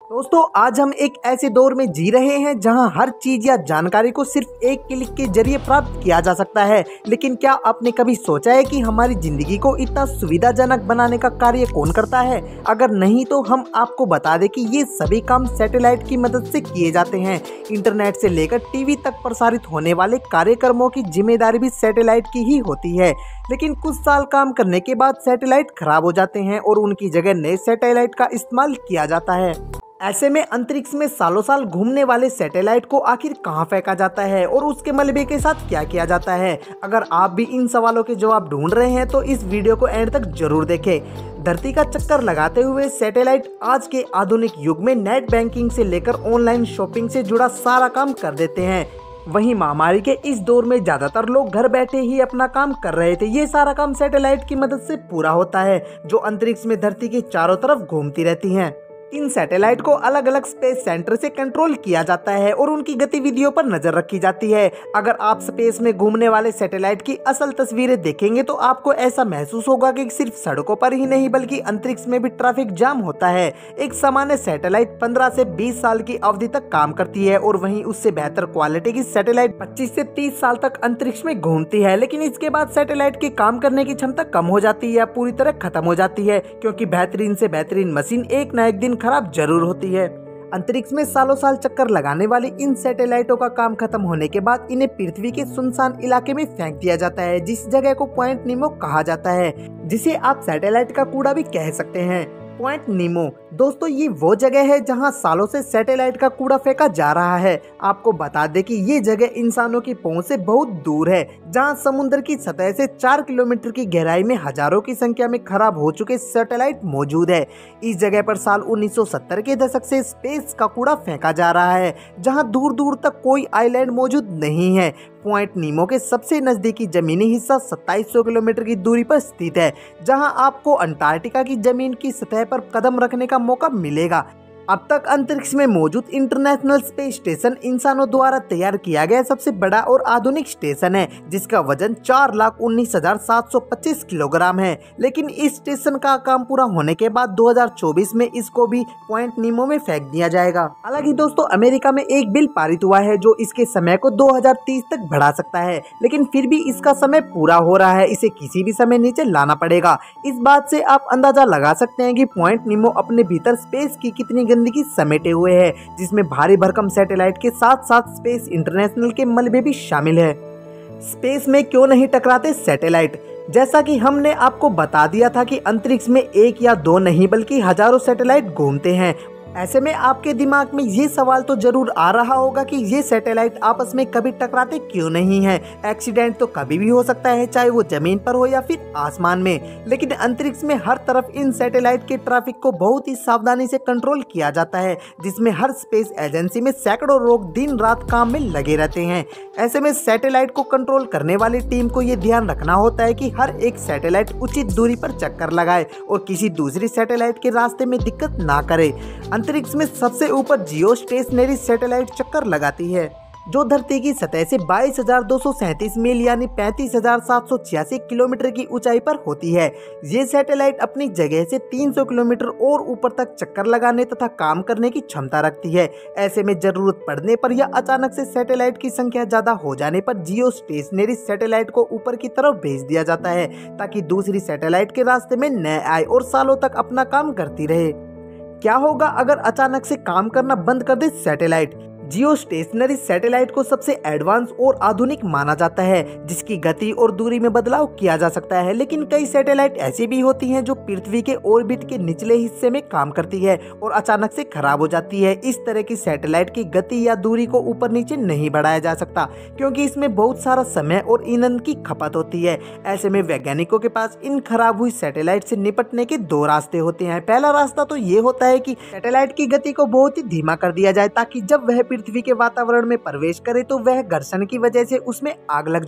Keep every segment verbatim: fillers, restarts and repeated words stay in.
दोस्तों आज हम एक ऐसे दौर में जी रहे हैं जहां हर चीज या जानकारी को सिर्फ एक क्लिक के जरिए प्राप्त किया जा सकता है। लेकिन क्या आपने कभी सोचा है कि हमारी जिंदगी को इतना सुविधाजनक बनाने का कार्य कौन करता है? अगर नहीं तो हम आपको बता दें कि ये सभी काम सैटेलाइट की मदद से किए जाते हैं। इंटरनेट से लेकर टीवी तक प्रसारित होने वाले कार्यक्रमों की जिम्मेदारी भी सैटेलाइट की ही होती है। लेकिन कुछ साल काम करने के बाद सैटेलाइट खराब हो जाते हैं और उनकी जगह नए सैटेलाइट का इस्तेमाल किया जाता है। ऐसे में अंतरिक्ष में सालों साल घूमने वाले सैटेलाइट को आखिर कहां फेंका जाता है और उसके मलबे के साथ क्या किया जाता है? अगर आप भी इन सवालों के जवाब ढूंढ रहे हैं तो इस वीडियो को एंड तक जरूर देखें। धरती का चक्कर लगाते हुए सैटेलाइट आज के आधुनिक युग में नेट बैंकिंग से लेकर ऑनलाइन शॉपिंग से जुड़ा सारा काम कर देते हैं। वहीं महामारी के इस दौर में ज्यादातर लोग घर बैठे ही अपना काम कर रहे थे। ये सारा काम सैटेलाइट की मदद से पूरा होता है, जो अंतरिक्ष में धरती के चारों तरफ घूमती रहती हैं। इन सैटेलाइट को अलग अलग स्पेस सेंटर से कंट्रोल किया जाता है और उनकी गतिविधियों पर नजर रखी जाती है। अगर आप स्पेस में घूमने वाले सैटेलाइट की असल तस्वीरें देखेंगे तो आपको ऐसा महसूस होगा कि सिर्फ सड़कों पर ही नहीं बल्कि अंतरिक्ष में भी ट्रैफिक जाम होता है। एक सामान्य सैटेलाइट पंद्रह से बीस साल की अवधि तक काम करती है और वहीं उससे बेहतर क्वालिटी की सैटेलाइट पच्चीस से तीस साल तक अंतरिक्ष में घूमती है। लेकिन इसके बाद सैटेलाइट की काम करने की क्षमता कम हो जाती है या पूरी तरह खत्म हो जाती है, क्योंकि बेहतरीन से बेहतरीन मशीन एक न एक दिन खराब जरूर होती है। अंतरिक्ष में सालों साल चक्कर लगाने वाली इन सैटेलाइटों का काम खत्म होने के बाद इन्हें पृथ्वी के सुनसान इलाके में फेंक दिया जाता है, जिस जगह को पॉइंट नीमो कहा जाता है, जिसे आप सैटेलाइट का कूड़ा भी कह सकते हैं। पॉइंट नीमो दोस्तों ये वो जगह है जहां सालों से सैटेलाइट का कूड़ा फेंका जा रहा है। आपको बता दें कि ये जगह इंसानों की पहुंच से बहुत दूर है, जहां समुद्र की सतह से चार किलोमीटर की गहराई में हजारों की संख्या में खराब हो चुके सैटेलाइट मौजूद है। इस जगह पर साल उन्नीस सौ सत्तर के दशक से स्पेस का कूड़ा फेंका जा रहा है, जहाँ दूर दूर तक कोई आइलैंड मौजूद नहीं है। पॉइंट नीमो के सबसे नजदीकी जमीनी हिस्सा सत्ताईस सौ किलोमीटर की दूरी पर स्थित है, जहां आपको अंटार्कटिका की जमीन की सतह पर कदम रखने का मौका मिलेगा। अब तक अंतरिक्ष में मौजूद इंटरनेशनल स्पेस स्टेशन इंसानों द्वारा तैयार किया गया सबसे बड़ा और आधुनिक स्टेशन है, जिसका वजन चार लाख उन्नीस हजार सात सौ पच्चीस किलोग्राम है। लेकिन इस स्टेशन का काम पूरा होने के बाद दो हजार चौबीस में इसको भी पॉइंट नीमो में फेंक दिया जाएगा। हालांकि दोस्तों अमेरिका में एक बिल पारित हुआ है जो इसके समय को दो हजार तीस तक बढ़ा सकता है, लेकिन फिर भी इसका समय पूरा हो रहा है, इसे किसी भी समय नीचे लाना पड़ेगा। इस बात से आप अंदाजा लगा सकते हैं कि पॉइंट नीमो अपने भीतर स्पेस की कितनी गंदगी समेटे हुए है, जिसमें भारी भरकम सैटेलाइट के साथ साथ स्पेस इंटरनेशनल के मलबे भी शामिल है। स्पेस में क्यों नहीं टकराते सैटेलाइट? जैसा कि हमने आपको बता दिया था कि अंतरिक्ष में एक या दो नहीं बल्कि हजारों सैटेलाइट घूमते हैं। ऐसे में आपके दिमाग में ये सवाल तो जरूर आ रहा होगा कि ये सैटेलाइट आपस में कभी टकराते क्यों नहीं हैं? एक्सीडेंट तो कभी भी हो सकता है, चाहे वो जमीन पर हो या फिर आसमान में। लेकिन अंतरिक्ष में हर तरफ इन सैटेलाइट के ट्रैफिक को बहुत ही सावधानी से कंट्रोल किया जाता है, जिसमें हर स्पेस एजेंसी में सैकड़ों लोग दिन रात काम में लगे रहते हैं। ऐसे में सैटेलाइट को कंट्रोल करने वाली टीम को ये ध्यान रखना होता है कि हर एक सैटेलाइट उचित दूरी पर चक्कर लगाए और किसी दूसरी सैटेलाइट के रास्ते में दिक्कत ना करे। अंतरिक्ष में सबसे ऊपर जियो स्टेशनरी सैटेलाइट चक्कर लगाती है, जो धरती की सतह से बाईस हजार दो सौ सैंतीस मील यानी पैंतीस हजार सात सौ छियासी किलोमीटर की ऊंचाई पर होती है। ये सैटेलाइट अपनी जगह से तीन सौ किलोमीटर और ऊपर तक चक्कर लगाने तथा काम करने की क्षमता रखती है। ऐसे में जरूरत पड़ने पर या अचानक से सैटेलाइट की संख्या ज्यादा हो जाने पर जियो स्टेशनरी सैटेलाइट को ऊपर की तरफ भेज दिया जाता है, ताकि दूसरी सैटेलाइट के रास्ते में न आए और सालों तक अपना काम करती रहे। क्या होगा अगर अचानक से काम करना बंद कर दे सैटेलाइट? जियो स्टेशनरी सैटेलाइट को सबसे एडवांस और आधुनिक माना जाता है, जिसकी गति और दूरी में बदलाव किया जा सकता है। लेकिन कई सैटेलाइट ऐसी भी होती हैं जो पृथ्वी के ऑर्बिट के निचले हिस्से में काम करती है और अचानक से खराब हो जाती है। इस तरह की सैटेलाइट की गति या दूरी को ऊपर नीचे नहीं बढ़ाया जा सकता, क्योंकि इसमें बहुत सारा समय और ईंधन की खपत होती है। ऐसे में वैज्ञानिकों के पास इन खराब हुई सैटेलाइट से निपटने के दो रास्ते होते हैं। पहला रास्ता तो ये होता है कि सैटेलाइट की गति को बहुत ही धीमा कर दिया जाए, ताकि जब वह पृथ्वी के वातावरण में प्रवेश करे तो वह घर्षण की वजह से उसमें आग लग जाए।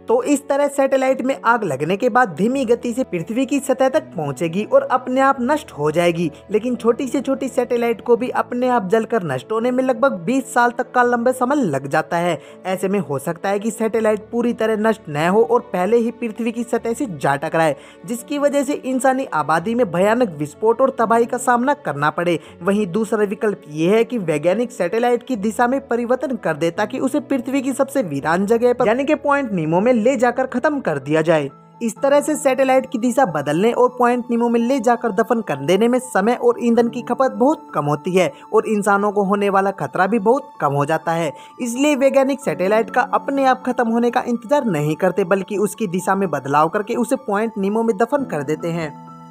तो इस तरह सैटेलाइट में आग लगने के बाद धीमी गति से पृथ्वी की सतह तक पहुंचेगी और अपने आप नष्ट हो जाएगी। लेकिन छोटी से छोटी सैटेलाइट को भी अपने आप जलकर नष्ट होने में लगभग बीस साल तक का लंबा समय लग जाता है। ऐसे में हो सकता है कि सैटेलाइट पूरी तरह नष्ट न हो और पहले ही पृथ्वी की सतह से जा टकराए, जिसकी वजह से इंसानी आबादी में भयानक विस्फोट और तबाही का सामना करना पड़े। वहीं दूसरा विकल्प ये है कि वैज्ञानिक सैटेलाइट की दिशा में परिवर्तन कर दे ताकि उसे पृथ्वी की सबसे वीरान जगह पर यानी कि पॉइंट नीमो में ले जाकर खत्म कर दिया जाए। इस तरह से सैटेलाइट की दिशा बदलने और पॉइंट नीमो में ले जाकर दफन कर देने में समय और ईंधन की खपत बहुत कम होती है और इंसानों को होने वाला खतरा भी बहुत कम हो जाता है। इसलिए वैज्ञानिक सैटेलाइट का अपने आप खत्म होने का इंतजार नहीं करते, बल्कि उसकी दिशा में बदलाव करके उसे पॉइंट नीमो में दफन कर देते हैं।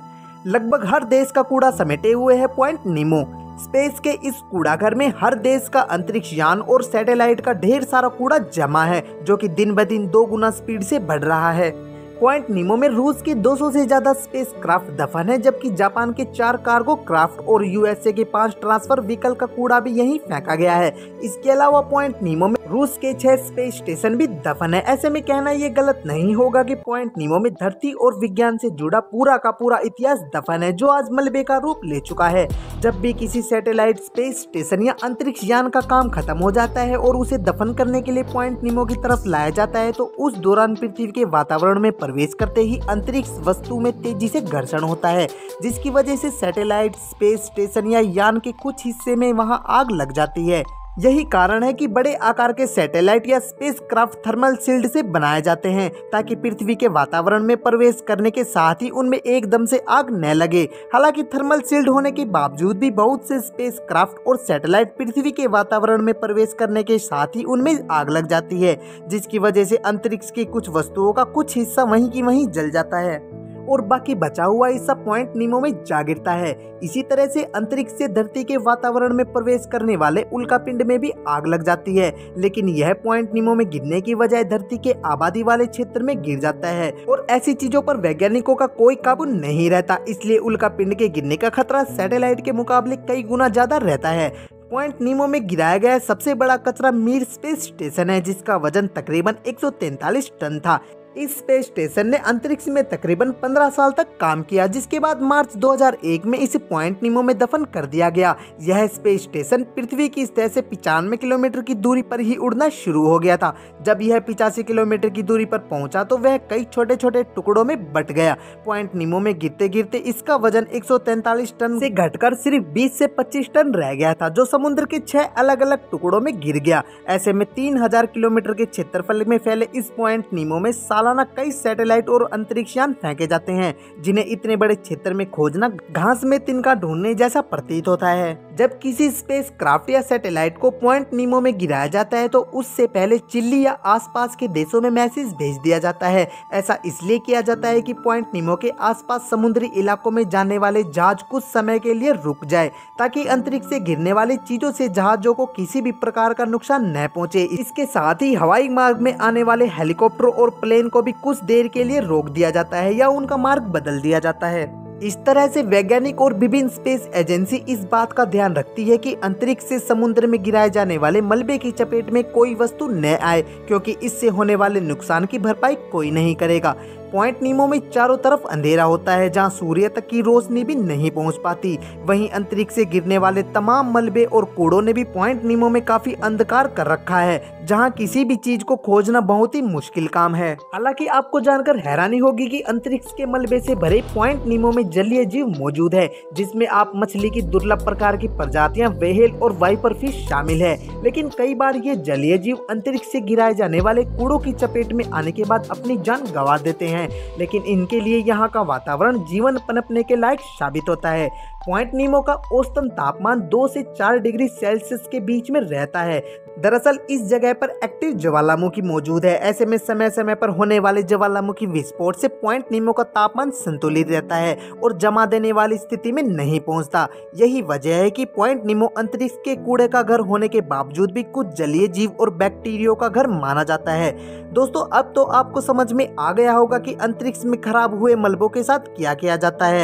लगभग हर देश का कूड़ा समेटे हुए है पॉइंट नीमो। स्पेस के इस कूड़ाघर में हर देश का अंतरिक्ष यान और सैटेलाइट का ढेर सारा कूड़ा जमा है, जो कि दिन ब दिन दो गुना स्पीड से बढ़ रहा है। पॉइंट नीमो में रूस के दो सौ से ज्यादा स्पेस क्राफ्ट दफन है, जबकि जापान के चार कार्गो क्राफ्ट और यूएसए के पांच ट्रांसफर व्हीकल का कूड़ा भी यहीं फेंका गया है। इसके अलावा पॉइंट नीमो में रूस के छह स्पेस स्टेशन भी दफन है। ऐसे में कहना ये गलत नहीं होगा कि पॉइंट नीमो में धरती और विज्ञान से जुड़ा पूरा का पूरा इतिहास दफन है, जो आज मलबे का रूप ले चुका है। जब भी किसी सैटेलाइट, स्पेस स्टेशन या अंतरिक्ष यान का काम खत्म हो जाता है और उसे दफन करने के लिए पॉइंट नीमो की तरफ लाया जाता है, तो उस दौरान पृथ्वी के वातावरण में प्रवेश करते ही अंतरिक्ष वस्तु में तेजी से घर्षण होता है, जिसकी वजह से सैटेलाइट, स्पेस स्टेशन या यान के कुछ हिस्से में वहां आग लग जाती है। यही कारण है कि बड़े आकार के सैटेलाइट या स्पेस क्राफ्ट थर्मल शील्ड से बनाए जाते हैं, ताकि पृथ्वी के वातावरण में प्रवेश करने के साथ ही उनमें एकदम से आग न लगे। हालांकि थर्मल शील्ड होने के बावजूद भी बहुत से स्पेस क्राफ्ट और सैटेलाइट पृथ्वी के वातावरण में प्रवेश करने के साथ ही उनमें आग लग जाती है, जिसकी वजह से अंतरिक्ष की कुछ वस्तुओं का कुछ हिस्सा वहीं की वहीं जल जाता है और बाकी बचा हुआ हिस्सा पॉइंट नीमो में जा गिरता है। इसी तरह से अंतरिक्ष से धरती के वातावरण में प्रवेश करने वाले उल्कापिंड में भी आग लग जाती है, लेकिन यह पॉइंट नीमो में गिरने की बजाय धरती के आबादी वाले क्षेत्र में गिर जाता है और ऐसी चीजों पर वैज्ञानिकों का कोई काबू नहीं रहता। इसलिए उल्कापिंड के गिरने का खतरा सैटेलाइट के मुकाबले कई गुना ज्यादा रहता है। पॉइंट नीमो में गिराया गया सबसे बड़ा कचरा मीर स्पेस स्टेशन है, जिसका वजन तकरीबन एक सौ तैंतालीस टन था। इस स्पेस स्टेशन ने अंतरिक्ष में तकरीबन पंद्रह साल तक काम किया, जिसके बाद मार्च दो हज़ार एक में इसे पॉइंट नीमो में दफन कर दिया गया। यह स्पेस स्टेशन पृथ्वी की सतह से पिचानवे किलोमीटर की दूरी पर ही उड़ना शुरू हो गया था। जब यह पिचासी किलोमीटर की दूरी पर पहुंचा तो वह कई छोटे छोटे टुकड़ों में बट गया। पॉइंट नीमो में गिरते गिरते इसका वजन एक सौ तैंतालीस टन से घटकर सिर्फ बीस से पच्चीस टन रह गया था, जो समुद्र के छह अलग अलग टुकड़ों में गिर गया। ऐसे में तीन हजार किलोमीटर के क्षेत्रफल में फैले इस पॉइंट नीमो में सालाना कई सैटेलाइट और अंतरिक्ष यान फेंके जाते हैं, जिन्हें इतने बड़े क्षेत्र में खोजना घास में तिनका ढूंढने जैसा प्रतीत होता है। जब किसी स्पेस क्राफ्ट या सैटेलाइट को पॉइंट नीमो में गिराया जाता है तो उससे पहले चिली या आसपास के देशों में मैसेज भेज दिया जाता है। ऐसा इसलिए किया जाता है कि पॉइंट नीमो के आसपास समुद्री इलाकों में जाने वाले जहाज कुछ समय के लिए रुक जाए, ताकि अंतरिक्ष से गिरने वाली चीजों से जहाजों को किसी भी प्रकार का नुकसान न पहुंचे। इसके साथ ही हवाई मार्ग में आने वाले हेलीकॉप्टर और प्लेन को भी कुछ देर के लिए रोक दिया जाता है या उनका मार्ग बदल दिया जाता है। इस तरह से वैज्ञानिक और विभिन्न स्पेस एजेंसी इस बात का ध्यान रखती है कि अंतरिक्ष से समुद्र में गिराए जाने वाले मलबे की चपेट में कोई वस्तु न आए, क्योंकि इससे होने वाले नुकसान की भरपाई कोई नहीं करेगा। पॉइंट नीमो में चारों तरफ अंधेरा होता है, जहां सूर्य तक की रोशनी भी नहीं पहुंच पाती। वहीं अंतरिक्ष से गिरने वाले तमाम मलबे और कूड़ों ने भी पॉइंट नीमो में काफी अंधकार कर रखा है, जहां किसी भी चीज को खोजना बहुत ही मुश्किल काम है। हालांकि आपको जानकर हैरानी होगी कि अंतरिक्ष के मलबे से भरे पॉइंट नीमो में जलीय जीव मौजूद है, जिसमें आप मछली की दुर्लभ प्रकार की प्रजातियां, व्हेल और वाइपर फिश शामिल है। लेकिन कई बार ये जलीय जीव अंतरिक्ष से गिराए जाने वाले कूड़ों की चपेट में आने के बाद अपनी जान गंवा देते हैं, लेकिन इनके लिए यहाँ का वातावरण जीवन पनपने के लायक साबित होता है। पॉइंट नीमो का औसतन तापमान दो से चार डिग्री सेल्सियस के बीच में रहता है। दरअसल इस जगह पर एक्टिव ज्वालामुखी मौजूद है। ऐसे में समय समय पर होने वाले ज्वालामुखी विस्फोट से पॉइंट नीमो का तापमान संतुलित रहता है और जमा देने वाली स्थिति में नहीं पहुंचता। यही वजह है कि पॉइंट नीमो अंतरिक्ष के कूड़े का घर होने के बावजूद भी कुछ जलीय जीव और बैक्टीरियो का घर माना जाता है। दोस्तों, अब तो आपको समझ में आ गया होगा कि अंतरिक्ष में खराब हुए मलबों के साथ क्या किया जाता है।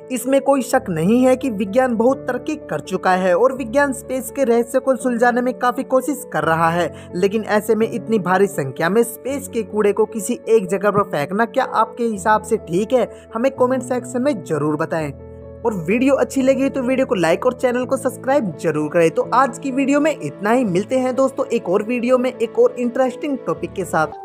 इसमें कोई शक नहीं है कि विज्ञान बहुत तरक्की कर चुका है और विज्ञान स्पेस के रहस्य को सुलझाने में काफी कोशिश कर रहा है, लेकिन ऐसे में इतनी भारी संख्या में स्पेस के कूड़े को किसी एक जगह पर फेंकना क्या आपके हिसाब से ठीक है? हमें कमेंट सेक्शन में जरूर बताएं। और वीडियो अच्छी लगी तो वीडियो को लाइक और चैनल को सब्सक्राइब जरूर करें। तो आज की वीडियो में इतना ही, मिलते हैं दोस्तों एक और वीडियो में एक और इंटरेस्टिंग टॉपिक के साथ।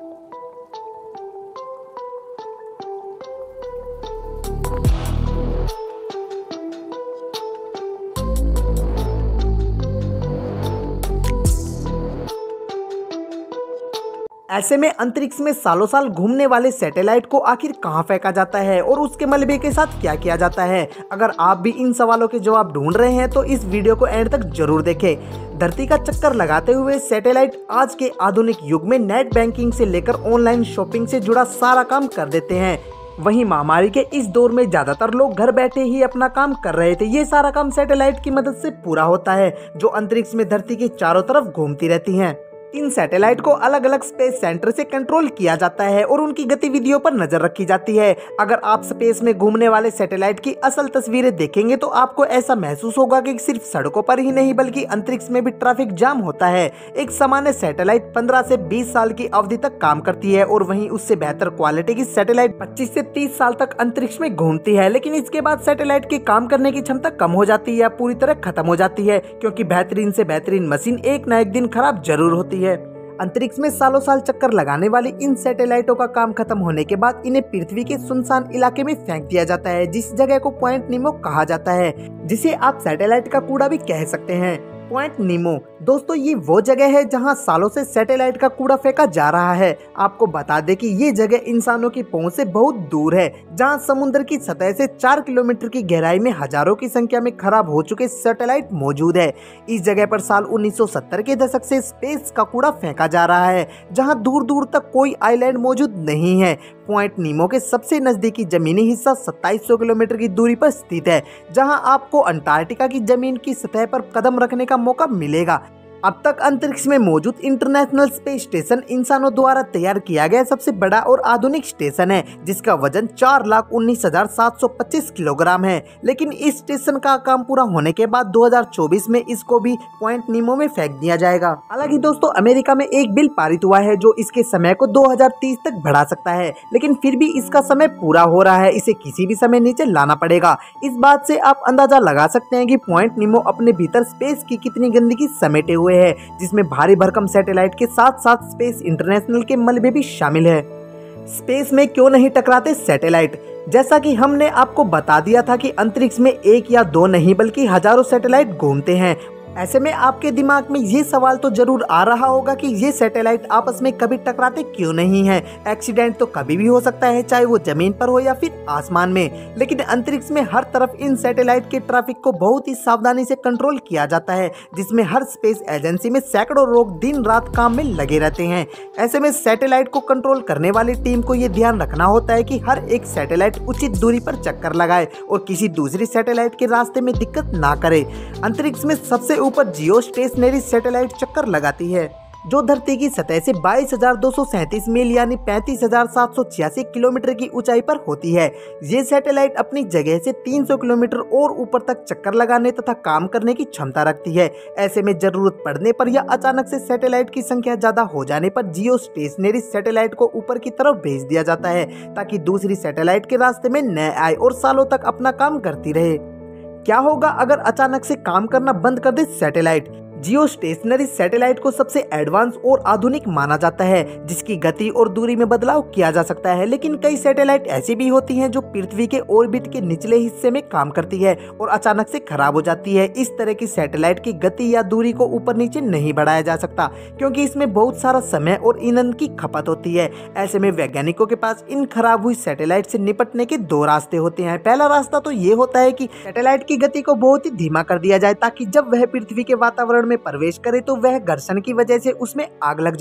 ऐसे में अंतरिक्ष में सालों साल घूमने वाले सैटेलाइट को आखिर कहां फेंका जाता है और उसके मलबे के साथ क्या किया जाता है? अगर आप भी इन सवालों के जवाब ढूंढ रहे हैं तो इस वीडियो को एंड तक जरूर देखें। धरती का चक्कर लगाते हुए सैटेलाइट आज के आधुनिक युग में नेट बैंकिंग से लेकर ऑनलाइन शॉपिंग से जुड़ा सारा काम कर देते हैं। वहीं महामारी के इस दौर में ज्यादातर लोग घर बैठे ही अपना काम कर रहे थे। ये सारा काम सैटेलाइट की मदद से पूरा होता है, जो अंतरिक्ष में धरती के चारों तरफ घूमती रहती हैं। इन सैटेलाइट को अलग अलग स्पेस सेंटर से कंट्रोल किया जाता है और उनकी गतिविधियों पर नजर रखी जाती है। अगर आप स्पेस में घूमने वाले सैटेलाइट की असल तस्वीरें देखेंगे तो आपको ऐसा महसूस होगा कि सिर्फ सड़कों पर ही नहीं बल्कि अंतरिक्ष में भी ट्रैफिक जाम होता है। एक सामान्य सैटेलाइट पंद्रह से बीस साल की अवधि तक काम करती है और वहीं उससे बेहतर क्वालिटी की सैटेलाइट पच्चीस से तीस साल तक अंतरिक्ष में घूमती है, लेकिन इसके बाद सैटेलाइट की काम करने की क्षमता कम हो जाती है या पूरी तरह खत्म हो जाती है, क्योंकि बेहतरीन से बेहतरीन मशीन एक न एक दिन खराब जरूर होती है। अंतरिक्ष में सालों साल चक्कर लगाने वाली इन सैटेलाइटों का काम खत्म होने के बाद इन्हें पृथ्वी के सुनसान इलाके में फेंक दिया जाता है, जिस जगह को पॉइंट नीमो कहा जाता है, जिसे आप सैटेलाइट का कूड़ा भी कह सकते हैं। पॉइंट नीमो दोस्तों ये वो जगह है जहां सालों से सैटेलाइट का कूड़ा फेंका जा रहा है। आपको बता दें कि ये जगह इंसानों की पहुंच से बहुत दूर है, जहां समुद्र की सतह से चार किलोमीटर की गहराई में हजारों की संख्या में खराब हो चुके सैटेलाइट मौजूद है। इस जगह पर साल उन्नीस सौ सत्तर के दशक से स्पेस का कूड़ा फेंका जा रहा है, जहां दूर दूर तक कोई आइलैंड मौजूद नहीं है। पॉइंट नीमो के सबसे नजदीकी जमीनी हिस्सा सत्ताईस सौ किलोमीटर की दूरी पर स्थित है, जहां आपको अंटार्कटिका की जमीन की सतह पर कदम रखने का मौका मिलेगा। अब तक अंतरिक्ष में मौजूद इंटरनेशनल स्पेस स्टेशन इंसानों द्वारा तैयार किया गया सबसे बड़ा और आधुनिक स्टेशन है, जिसका वजन चार लाख उन्नीस हजार सात सौ पच्चीस किलोग्राम है। लेकिन इस स्टेशन का काम पूरा होने के बाद दो हजार चौबीस में इसको भी पॉइंट नीमो में फेंक दिया जाएगा। हालांकि दोस्तों अमेरिका में एक बिल पारित हुआ है जो इसके समय को दो हजार तीस तक बढ़ा सकता है, लेकिन फिर भी इसका समय पूरा हो रहा है, इसे किसी भी समय नीचे लाना पड़ेगा। इस बात से आप अंदाजा लगा सकते हैं कि पॉइंट नीमो अपने भीतर स्पेस की कितनी गंदगी समेटे हुए है, जिसमें भारी भरकम सैटेलाइट के साथ साथ स्पेस इंटरनेशनल के मलबे भी शामिल है। स्पेस में क्यों नहीं टकराते सैटेलाइट? जैसा कि हमने आपको बता दिया था कि अंतरिक्ष में एक या दो नहीं बल्कि हजारों सैटेलाइट घूमते हैं। ऐसे में आपके दिमाग में ये सवाल तो जरूर आ रहा होगा कि ये सैटेलाइट आपस में कभी टकराते क्यों नहीं हैं? एक्सीडेंट तो कभी भी हो सकता है, चाहे वो जमीन पर हो या फिर आसमान में। लेकिन अंतरिक्ष में हर तरफ इन सैटेलाइट के ट्रैफिक को बहुत ही सावधानी से कंट्रोल किया जाता है, जिसमें हर स्पेस एजेंसी में सैकड़ों लोग दिन रात काम में लगे रहते हैं। ऐसे में सैटेलाइट को कंट्रोल करने वाली टीम को ये ध्यान रखना होता है कि हर एक सैटेलाइट उचित दूरी पर चक्कर लगाए और किसी दूसरी सैटेलाइट के रास्ते में दिक्कत ना करे। अंतरिक्ष में सबसे ऊपर जियो स्टेशनरी सैटेलाइट चक्कर लगाती है, जो धरती की सतह से बाईस हजार दो सौ सैंतीस मील यानी पैंतीस हजार सात सौ छियासी किलोमीटर की ऊंचाई पर होती है। ये सैटेलाइट अपनी जगह से तीन सौ किलोमीटर और ऊपर तक चक्कर लगाने तथा काम करने की क्षमता रखती है। ऐसे में जरूरत पड़ने पर या अचानक से सैटेलाइट की संख्या ज्यादा हो जाने पर जियो स्टेशनरी सैटेलाइट को ऊपर की तरफ भेज दिया जाता है, ताकि दूसरी सैटेलाइट के रास्ते में न आए और सालों तक अपना काम करती रहे। क्या होगा अगर अचानक से काम करना बंद कर दे सैटेलाइट? जियो स्टेशनरी सैटेलाइट को सबसे एडवांस और आधुनिक माना जाता है, जिसकी गति और दूरी में बदलाव किया जा सकता है। लेकिन कई सैटेलाइट ऐसी भी होती हैं जो पृथ्वी के ऑर्बिट के निचले हिस्से में काम करती है और अचानक से खराब हो जाती है। इस तरह की सैटेलाइट की गति या दूरी को ऊपर नीचे नहीं बढ़ाया जा सकता, क्योंकि इसमें बहुत सारा समय और ईंधन की खपत होती है। ऐसे में वैज्ञानिकों के पास इन खराब हुई सैटेलाइट से निपटने के दो रास्ते होते हैं। पहला रास्ता तो ये होता है कि सैटेलाइट की गति को बहुत ही धीमा कर दिया जाए, ताकि जब वह पृथ्वी के वातावरण में प्रवेश करे तो वह घर्षण की वजह से उसमें आग लग जाए।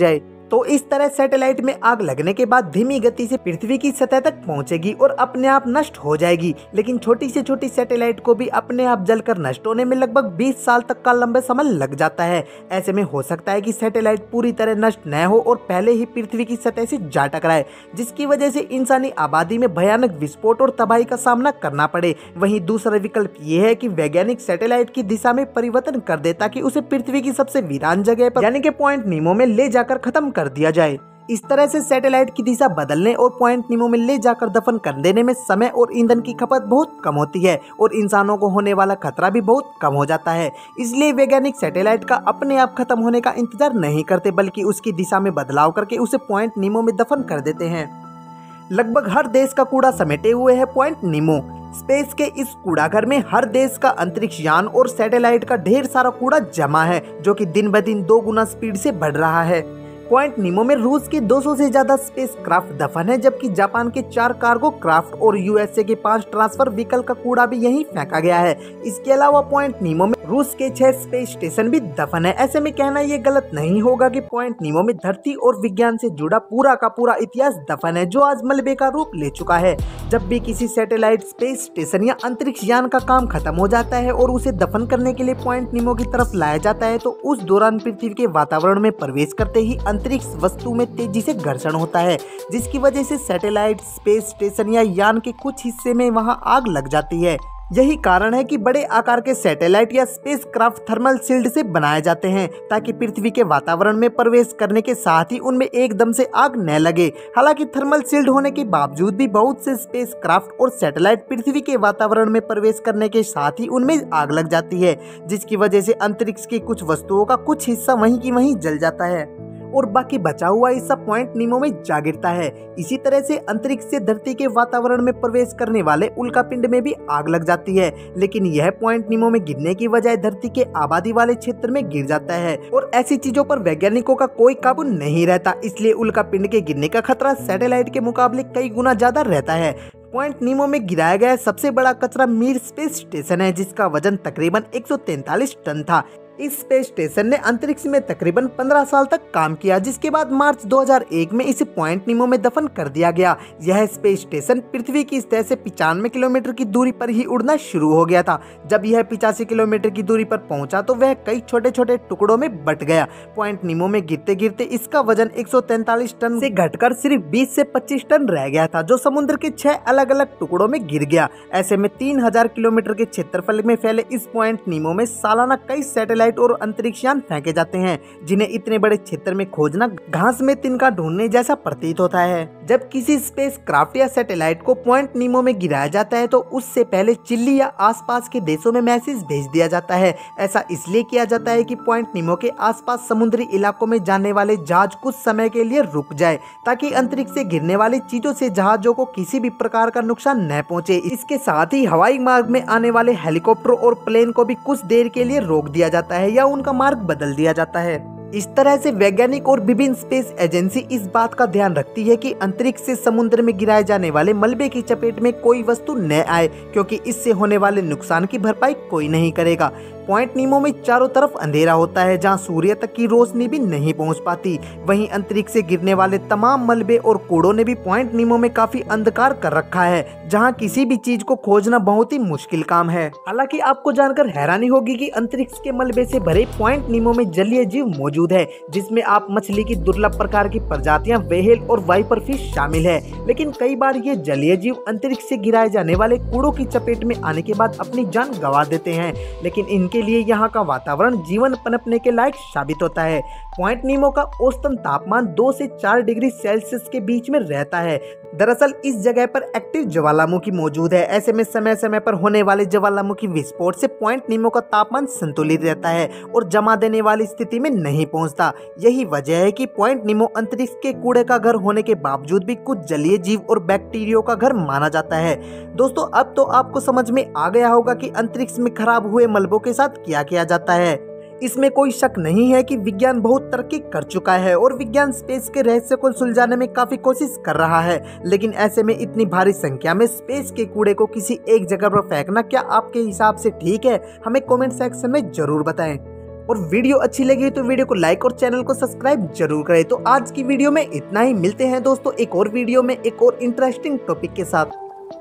तो इस तरह सैटेलाइट में आग लगने के बाद धीमी गति से पृथ्वी की सतह तक पहुंचेगी और अपने आप नष्ट हो जाएगी। लेकिन छोटी से छोटी सैटेलाइट को भी अपने आप जलकर नष्ट होने में लगभग बीस साल तक का लंबा समय लग जाता है। ऐसे में हो सकता है कि सैटेलाइट पूरी तरह नष्ट न हो और पहले ही पृथ्वी की सतह से जा टकराए, जिसकी वजह से इंसानी आबादी में भयानक विस्फोट और तबाही का सामना करना पड़े। वहीं दूसरा विकल्प ये है कि वैज्ञानिक सैटेलाइट की दिशा में परिवर्तन कर दे ताकि उसे पृथ्वी की सबसे वीरान जगह पर यानी कि पॉइंट नीमो में ले जाकर खत्म कर दिया जाए। इस तरह से सैटेलाइट की दिशा बदलने और पॉइंट नीमो में ले जाकर दफन कर देने में समय और ईंधन की खपत बहुत कम होती है और इंसानों को होने वाला खतरा भी बहुत कम हो जाता है। इसलिए वैज्ञानिक सैटेलाइट का अपने आप खत्म होने का इंतजार नहीं करते, बल्कि उसकी दिशा में बदलाव करके उसे पॉइंट नीमो में दफन कर देते हैं। लगभग हर देश का कूड़ा समेटे हुए है पॉइंट नीमो। स्पेस के इस कूड़ाघर में हर देश का अंतरिक्ष यान और सैटेलाइट का ढेर सारा कूड़ा जमा है, जो कि दिन ब दिन दो गुना स्पीड से बढ़ रहा है। पॉइंट नीमो में रूस के दो सौ से ज्यादा स्पेस क्राफ्ट दफन है, जबकि जापान के चार कार्गो क्राफ्ट और यूएसए के पांच ट्रांसफर व्हीकल का कूड़ा भी यहीं फेंका गया है। इसके अलावा पॉइंट नीमो में रूस के छह स्पेस स्टेशन भी दफन है। ऐसे में कहना ये गलत नहीं होगा कि पॉइंट नीमो में धरती और विज्ञान से जुड़ा पूरा का पूरा इतिहास दफन है, जो आज मलबे का रूप ले चुका है। जब भी किसी सैटेलाइट, स्पेस स्टेशन या अंतरिक्ष यान का काम खत्म हो जाता है और उसे दफन करने के लिए पॉइंट नीमो की तरफ लाया जाता है, तो उस दौरान पृथ्वी के वातावरण में प्रवेश करते ही अंतरिक्ष वस्तु में तेजी से घर्षण होता है, जिसकी वजह से सैटेलाइट, स्पेस स्टेशन या यान के कुछ हिस्से में वहां आग लग जाती है। यही कारण है कि बड़े आकार के सैटेलाइट या स्पेस क्राफ्ट थर्मल शील्ड से बनाए जाते हैं, ताकि पृथ्वी के वातावरण में प्रवेश करने के साथ ही उनमें एकदम से आग न लगे। हालांकि थर्मल शील्ड होने के बावजूद भी बहुत से स्पेस क्राफ्ट और सैटेलाइट पृथ्वी के वातावरण में प्रवेश करने के साथ ही उनमें आग लग जाती है, जिसकी वजह से अंतरिक्ष की कुछ वस्तुओं का कुछ हिस्सा वहीं की वहीं जल जाता है और बाकी बचा हुआ हिस्सा पॉइंट नीमो में जा गिरता है। इसी तरह से अंतरिक्ष से धरती के वातावरण में प्रवेश करने वाले उल्कापिंड में भी आग लग जाती है, लेकिन यह पॉइंट नीमो में गिरने की बजाय धरती के आबादी वाले क्षेत्र में गिर जाता है और ऐसी चीजों पर वैज्ञानिकों का कोई काबू नहीं रहता। इसलिए उल्कापिंड के गिरने का खतरा सैटेलाइट के मुकाबले कई गुना ज्यादा रहता है। पॉइंट नीमो में गिराया गया सबसे बड़ा कचरा मीर स्पेस स्टेशन है, जिसका वजन तकरीबन एक सौ तैंतालीस टन था। इस स्पेस स्टेशन ने अंतरिक्ष में तकरीबन पंद्रह साल तक काम किया, जिसके बाद मार्च दो हज़ार एक में इसे पॉइंट नीमो में दफन कर दिया गया। यह स्पेस स्टेशन पृथ्वी की सतह से पिचानवे किलोमीटर की दूरी पर ही उड़ना शुरू हो गया था। जब यह पिचासी किलोमीटर की दूरी पर पहुंचा तो वह कई छोटे छोटे टुकड़ों में बट गया। पॉइंट नीमो में गिरते गिरते इसका वजन एक सौ तैंतालीस टन से घटकर सिर्फ बीस से पच्चीस टन रह गया था, जो समुद्र के छह अलग अलग टुकड़ों में गिर गया। ऐसे में तीन हजार किलोमीटर के क्षेत्रफल में फैले इस पॉइंट नीमो में सालाना कई सैटेलाइट और अंतरिक्ष यान फेंके जाते हैं, जिन्हें इतने बड़े क्षेत्र में खोजना घास में तिनका ढूंढने जैसा प्रतीत होता है। जब किसी स्पेस क्राफ्ट या सैटेलाइट को पॉइंट नीमो में गिराया जाता है तो उससे पहले चिल्ली या आसपास के देशों में मैसेज भेज दिया जाता है। ऐसा इसलिए किया जाता है कि पॉइंट नीमो के आसपास समुद्री इलाकों में जाने वाले जहाज कुछ समय के लिए रुक जाए, ताकि अंतरिक्ष से गिरने वाली चीजों से जहाजों को किसी भी प्रकार का नुकसान न पहुंचे। इसके साथ ही हवाई मार्ग में आने वाले हेलीकॉप्टर और प्लेन को भी कुछ देर के लिए रोक दिया जाता है या उनका मार्ग बदल दिया जाता है। इस तरह से वैज्ञानिक और विभिन्न स्पेस एजेंसी इस बात का ध्यान रखती है कि अंतरिक्ष से समुद्र में गिराए जाने वाले मलबे की चपेट में कोई वस्तु न आए, क्योंकि इससे होने वाले नुकसान की भरपाई कोई नहीं करेगा। पॉइंट नीमो में चारों तरफ अंधेरा होता है, जहां सूर्य तक की रोशनी भी नहीं पहुंच पाती। वहीं अंतरिक्ष से गिरने वाले तमाम मलबे और कूड़ों ने भी पॉइंट नीमो में काफी अंधकार कर रखा है, जहां किसी भी चीज को खोजना बहुत ही मुश्किल काम है। हालांकि आपको जानकर हैरानी होगी कि अंतरिक्ष के मलबे से भरे पॉइंट नीमो में जलीय जीव मौजूद है, जिसमें आप मछली की दुर्लभ प्रकार की प्रजातियां, व्हेल और वाइपर फिश शामिल है। लेकिन कई बार ये जलीय जीव अंतरिक्ष से गिराए जाने वाले कूड़ों की चपेट में आने के बाद अपनी जान गंवा देते हैं, लेकिन इन के लिए यहाँ का वातावरण जीवन पनपने के लायक साबित होता है। पॉइंट नीमो का औसतन तापमान दो से चार डिग्री सेल्सियस के बीच में रहता है। दरअसल इस जगह पर एक्टिव ज्वालामुखी मौजूद है। ऐसे में समय समय पर होने वाले ज्वालामुखी विस्फोट से पॉइंट नीमो का तापमान संतुलित रहता है और जमा देने वाली स्थिति में नहीं पहुंचता। यही वजह है कि पॉइंट नीमो अंतरिक्ष के कूड़े का घर होने के बावजूद भी कुछ जलीय जीव और बैक्टीरियो का घर माना जाता है। दोस्तों, अब तो आपको समझ में आ गया होगा कि अंतरिक्ष में खराब हुए मलबों के साथ क्या किया जाता है। इसमें कोई शक नहीं है कि विज्ञान बहुत तरक्की कर चुका है और विज्ञान स्पेस के रहस्य को सुलझाने में काफी कोशिश कर रहा है, लेकिन ऐसे में इतनी भारी संख्या में स्पेस के कूड़े को किसी एक जगह पर फेंकना क्या आपके हिसाब से ठीक है? हमें कमेंट सेक्शन में जरूर बताएं। और वीडियो अच्छी लगी तो वीडियो को लाइक और चैनल को सब्सक्राइब जरूर करें। तो आज की वीडियो में इतना ही, मिलते हैं दोस्तों एक और वीडियो में एक और इंटरेस्टिंग टॉपिक के साथ।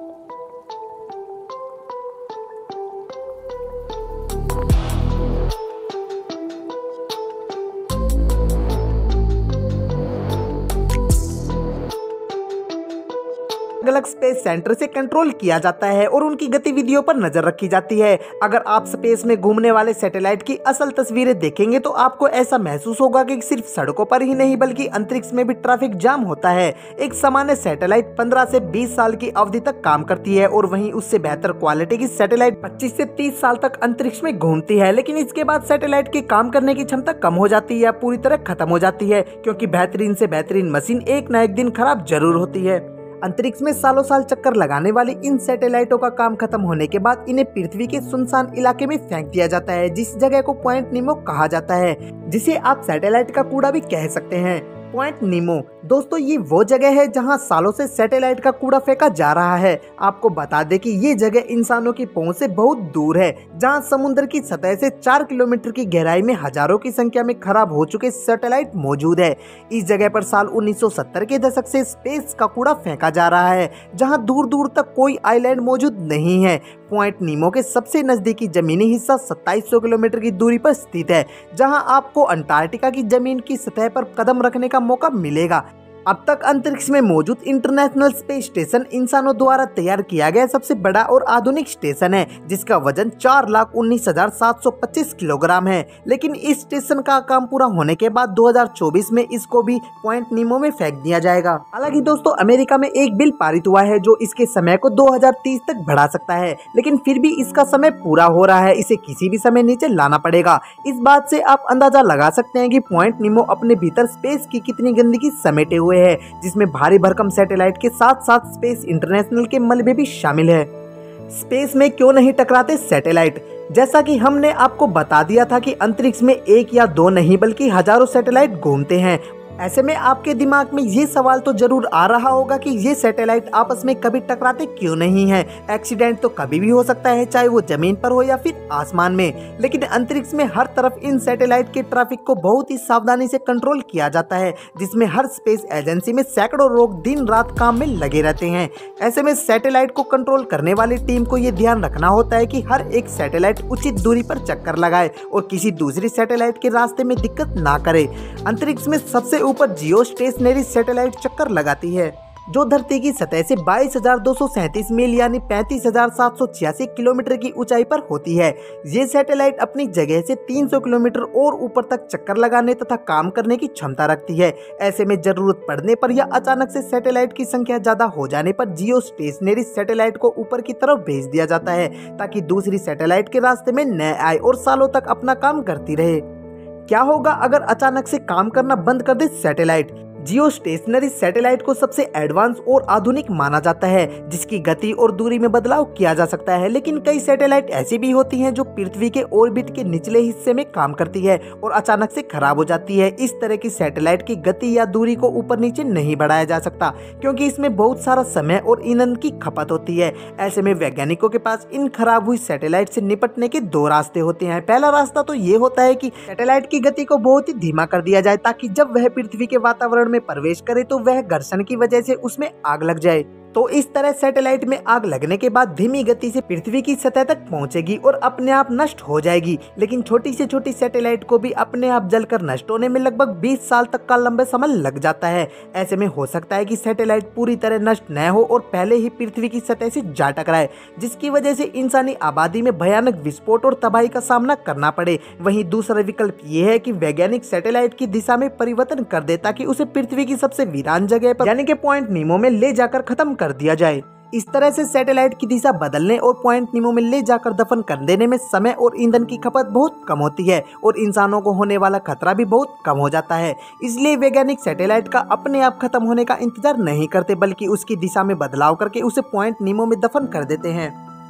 अलग स्पेस सेंटर से कंट्रोल किया जाता है और उनकी गतिविधियों पर नजर रखी जाती है। अगर आप स्पेस में घूमने वाले सैटेलाइट की असल तस्वीरें देखेंगे तो आपको ऐसा महसूस होगा कि सिर्फ सड़कों पर ही नहीं बल्कि अंतरिक्ष में भी ट्रैफिक जाम होता है। एक सामान्य सैटेलाइट पंद्रह से बीस साल की अवधि तक काम करती है और वहीं उससे बेहतर क्वालिटी की सैटेलाइट पच्चीस से तीस साल तक अंतरिक्ष में घूमती है। लेकिन इसके बाद सैटेलाइट की काम करने की क्षमता कम हो जाती है या पूरी तरह खत्म हो जाती है, क्योंकि बेहतरीन से बेहतरीन मशीन एक न एक दिन खराब जरूर होती है। अंतरिक्ष में सालों साल चक्कर लगाने वाली इन सैटेलाइटों का काम खत्म होने के बाद इन्हें पृथ्वी के सुनसान इलाके में फेंक दिया जाता है, जिस जगह को पॉइंट नीमो कहा जाता है, जिसे आप सैटेलाइट का कूड़ा भी कह सकते हैं। पॉइंट नीमो दोस्तों ये वो जगह है जहां सालों से सैटेलाइट का कूड़ा फेंका जा रहा है। आपको बता दें कि ये जगह इंसानों की पहुंच से बहुत दूर है, जहां समुद्र की सतह से चार किलोमीटर की गहराई में हजारों की संख्या में खराब हो चुके सैटेलाइट मौजूद है। इस जगह पर साल उन्नीस सौ सत्तर के दशक से स्पेस का कूड़ा फेंका जा रहा है, जहां दूर दूर तक कोई आइलैंड मौजूद नहीं है। पॉइंट नीमो के सबसे नजदीकी जमीनी हिस्सा सत्ताईस सौ किलोमीटर की दूरी पर स्थित है, जहां आपको अंटार्कटिका की जमीन की सतह पर कदम रखने का मौका मिलेगा। अब तक अंतरिक्ष में मौजूद इंटरनेशनल स्पेस स्टेशन इंसानों द्वारा तैयार किया गया सबसे बड़ा और आधुनिक स्टेशन है, जिसका वजन चार लाख उन्नीस हजार सात सौ पच्चीस किलोग्राम है। लेकिन इस स्टेशन का काम पूरा होने के बाद दो हजार चौबीस में इसको भी पॉइंट नीमो में फेंक दिया जाएगा। हालांकि दोस्तों अमेरिका में एक बिल पारित हुआ है जो इसके समय को दो हजार तीस तक बढ़ा सकता है, लेकिन फिर भी इसका समय पूरा हो रहा है, इसे किसी भी समय नीचे लाना पड़ेगा। इस बात से आप अंदाजा लगा सकते हैं कि पॉइंट नीमो अपने भीतर स्पेस की कितनी गंदगी समेटे हुए है, जिसमें भारी भरकम सैटेलाइट के साथ साथ स्पेस इंटरनेशनल के मलबे भी शामिल है। स्पेस में क्यों नहीं टकराते सैटेलाइट? जैसा कि हमने आपको बता दिया था कि अंतरिक्ष में एक या दो नहीं बल्कि हजारों सैटेलाइट घूमते हैं। ऐसे में आपके दिमाग में ये सवाल तो जरूर आ रहा होगा कि ये सैटेलाइट आपस में कभी टकराते क्यों नहीं हैं? एक्सीडेंट तो कभी भी हो सकता है, चाहे वो जमीन पर हो या फिर आसमान में। लेकिन अंतरिक्ष में हर तरफ इन सैटेलाइट के ट्रैफिक को बहुत ही सावधानी से कंट्रोल किया जाता है, जिसमें हर स्पेस एजेंसी में सैकड़ों लोग दिन रात काम में लगे रहते हैं। ऐसे में सैटेलाइट को कंट्रोल करने वाली टीम को ये ध्यान रखना होता है कि हर एक सैटेलाइट उचित दूरी पर चक्कर लगाए और किसी दूसरी सैटेलाइट के रास्ते में दिक्कत ना करे। अंतरिक्ष में सबसे ऊपर जियो स्टेशनरी सैटेलाइट चक्कर लगाती है, जो धरती की सतह से बाईस हजार दो सौ सैंतीस मील यानी पैंतीस हजार सात सौ छियासी किलोमीटर की ऊंचाई पर होती है। ये सैटेलाइट अपनी जगह से तीन सौ किलोमीटर और ऊपर तक चक्कर लगाने तथा काम करने की क्षमता रखती है। ऐसे में जरूरत पड़ने पर या अचानक से सैटेलाइट की संख्या ज्यादा हो जाने पर जियो स्टेशनरी सैटेलाइट को ऊपर की तरफ भेज दिया जाता है, ताकि दूसरी सैटेलाइट के रास्ते में न आए और सालों तक अपना काम करती रहे। क्या होगा अगर अचानक से काम करना बंद कर दे सैटेलाइट? जियो स्टेशनरी सैटेलाइट को सबसे एडवांस और आधुनिक माना जाता है, जिसकी गति और दूरी में बदलाव किया जा सकता है। लेकिन कई सैटेलाइट ऐसी भी होती हैं जो पृथ्वी के ऑर्बिट के निचले हिस्से में काम करती है और अचानक से खराब हो जाती है। इस तरह की सैटेलाइट की गति या दूरी को ऊपर नीचे नहीं बढ़ाया जा सकता, क्योंकि इसमें बहुत सारा समय और ईंधन की खपत होती है। ऐसे में वैज्ञानिकों के पास इन खराब हुई सैटेलाइट से निपटने के दो रास्ते होते हैं। पहला रास्ता तो ये होता है कि सैटेलाइट की गति को बहुत ही धीमा कर दिया जाए, ताकि जब वह पृथ्वी के वातावरण में प्रवेश करे तो वह घर्षण की वजह से उसमें आग लग जाए। तो इस तरह सैटेलाइट में आग लगने के बाद धीमी गति से पृथ्वी की सतह तक पहुंचेगी और अपने आप नष्ट हो जाएगी। लेकिन छोटी से छोटी सैटेलाइट को भी अपने आप जलकर नष्ट होने में लगभग बीस साल तक का लंबा समय लग जाता है। ऐसे में हो सकता है कि सैटेलाइट पूरी तरह नष्ट न हो और पहले ही पृथ्वी की सतह से जा टकराए, जिसकी वजह से इंसानी आबादी में भयानक विस्फोट और तबाही का सामना करना पड़े। वहीं दूसरा विकल्प ये है कि वैज्ञानिक सैटेलाइट की दिशा में परिवर्तन कर दे, ताकि उसे पृथ्वी की सबसे वीरान जगह पर यानी कि पॉइंट नीमो में ले जाकर खत्म कर दिया जाए। इस तरह से सैटेलाइट की दिशा बदलने और पॉइंट नीमो में ले जाकर दफन कर देने में समय और ईंधन की खपत बहुत कम होती है और इंसानों को होने वाला खतरा भी बहुत कम हो जाता है। इसलिए वैज्ञानिक सैटेलाइट का अपने आप खत्म होने का इंतजार नहीं करते, बल्कि उसकी दिशा में बदलाव करके उसे पॉइंट नीमो में दफन कर देते हैं।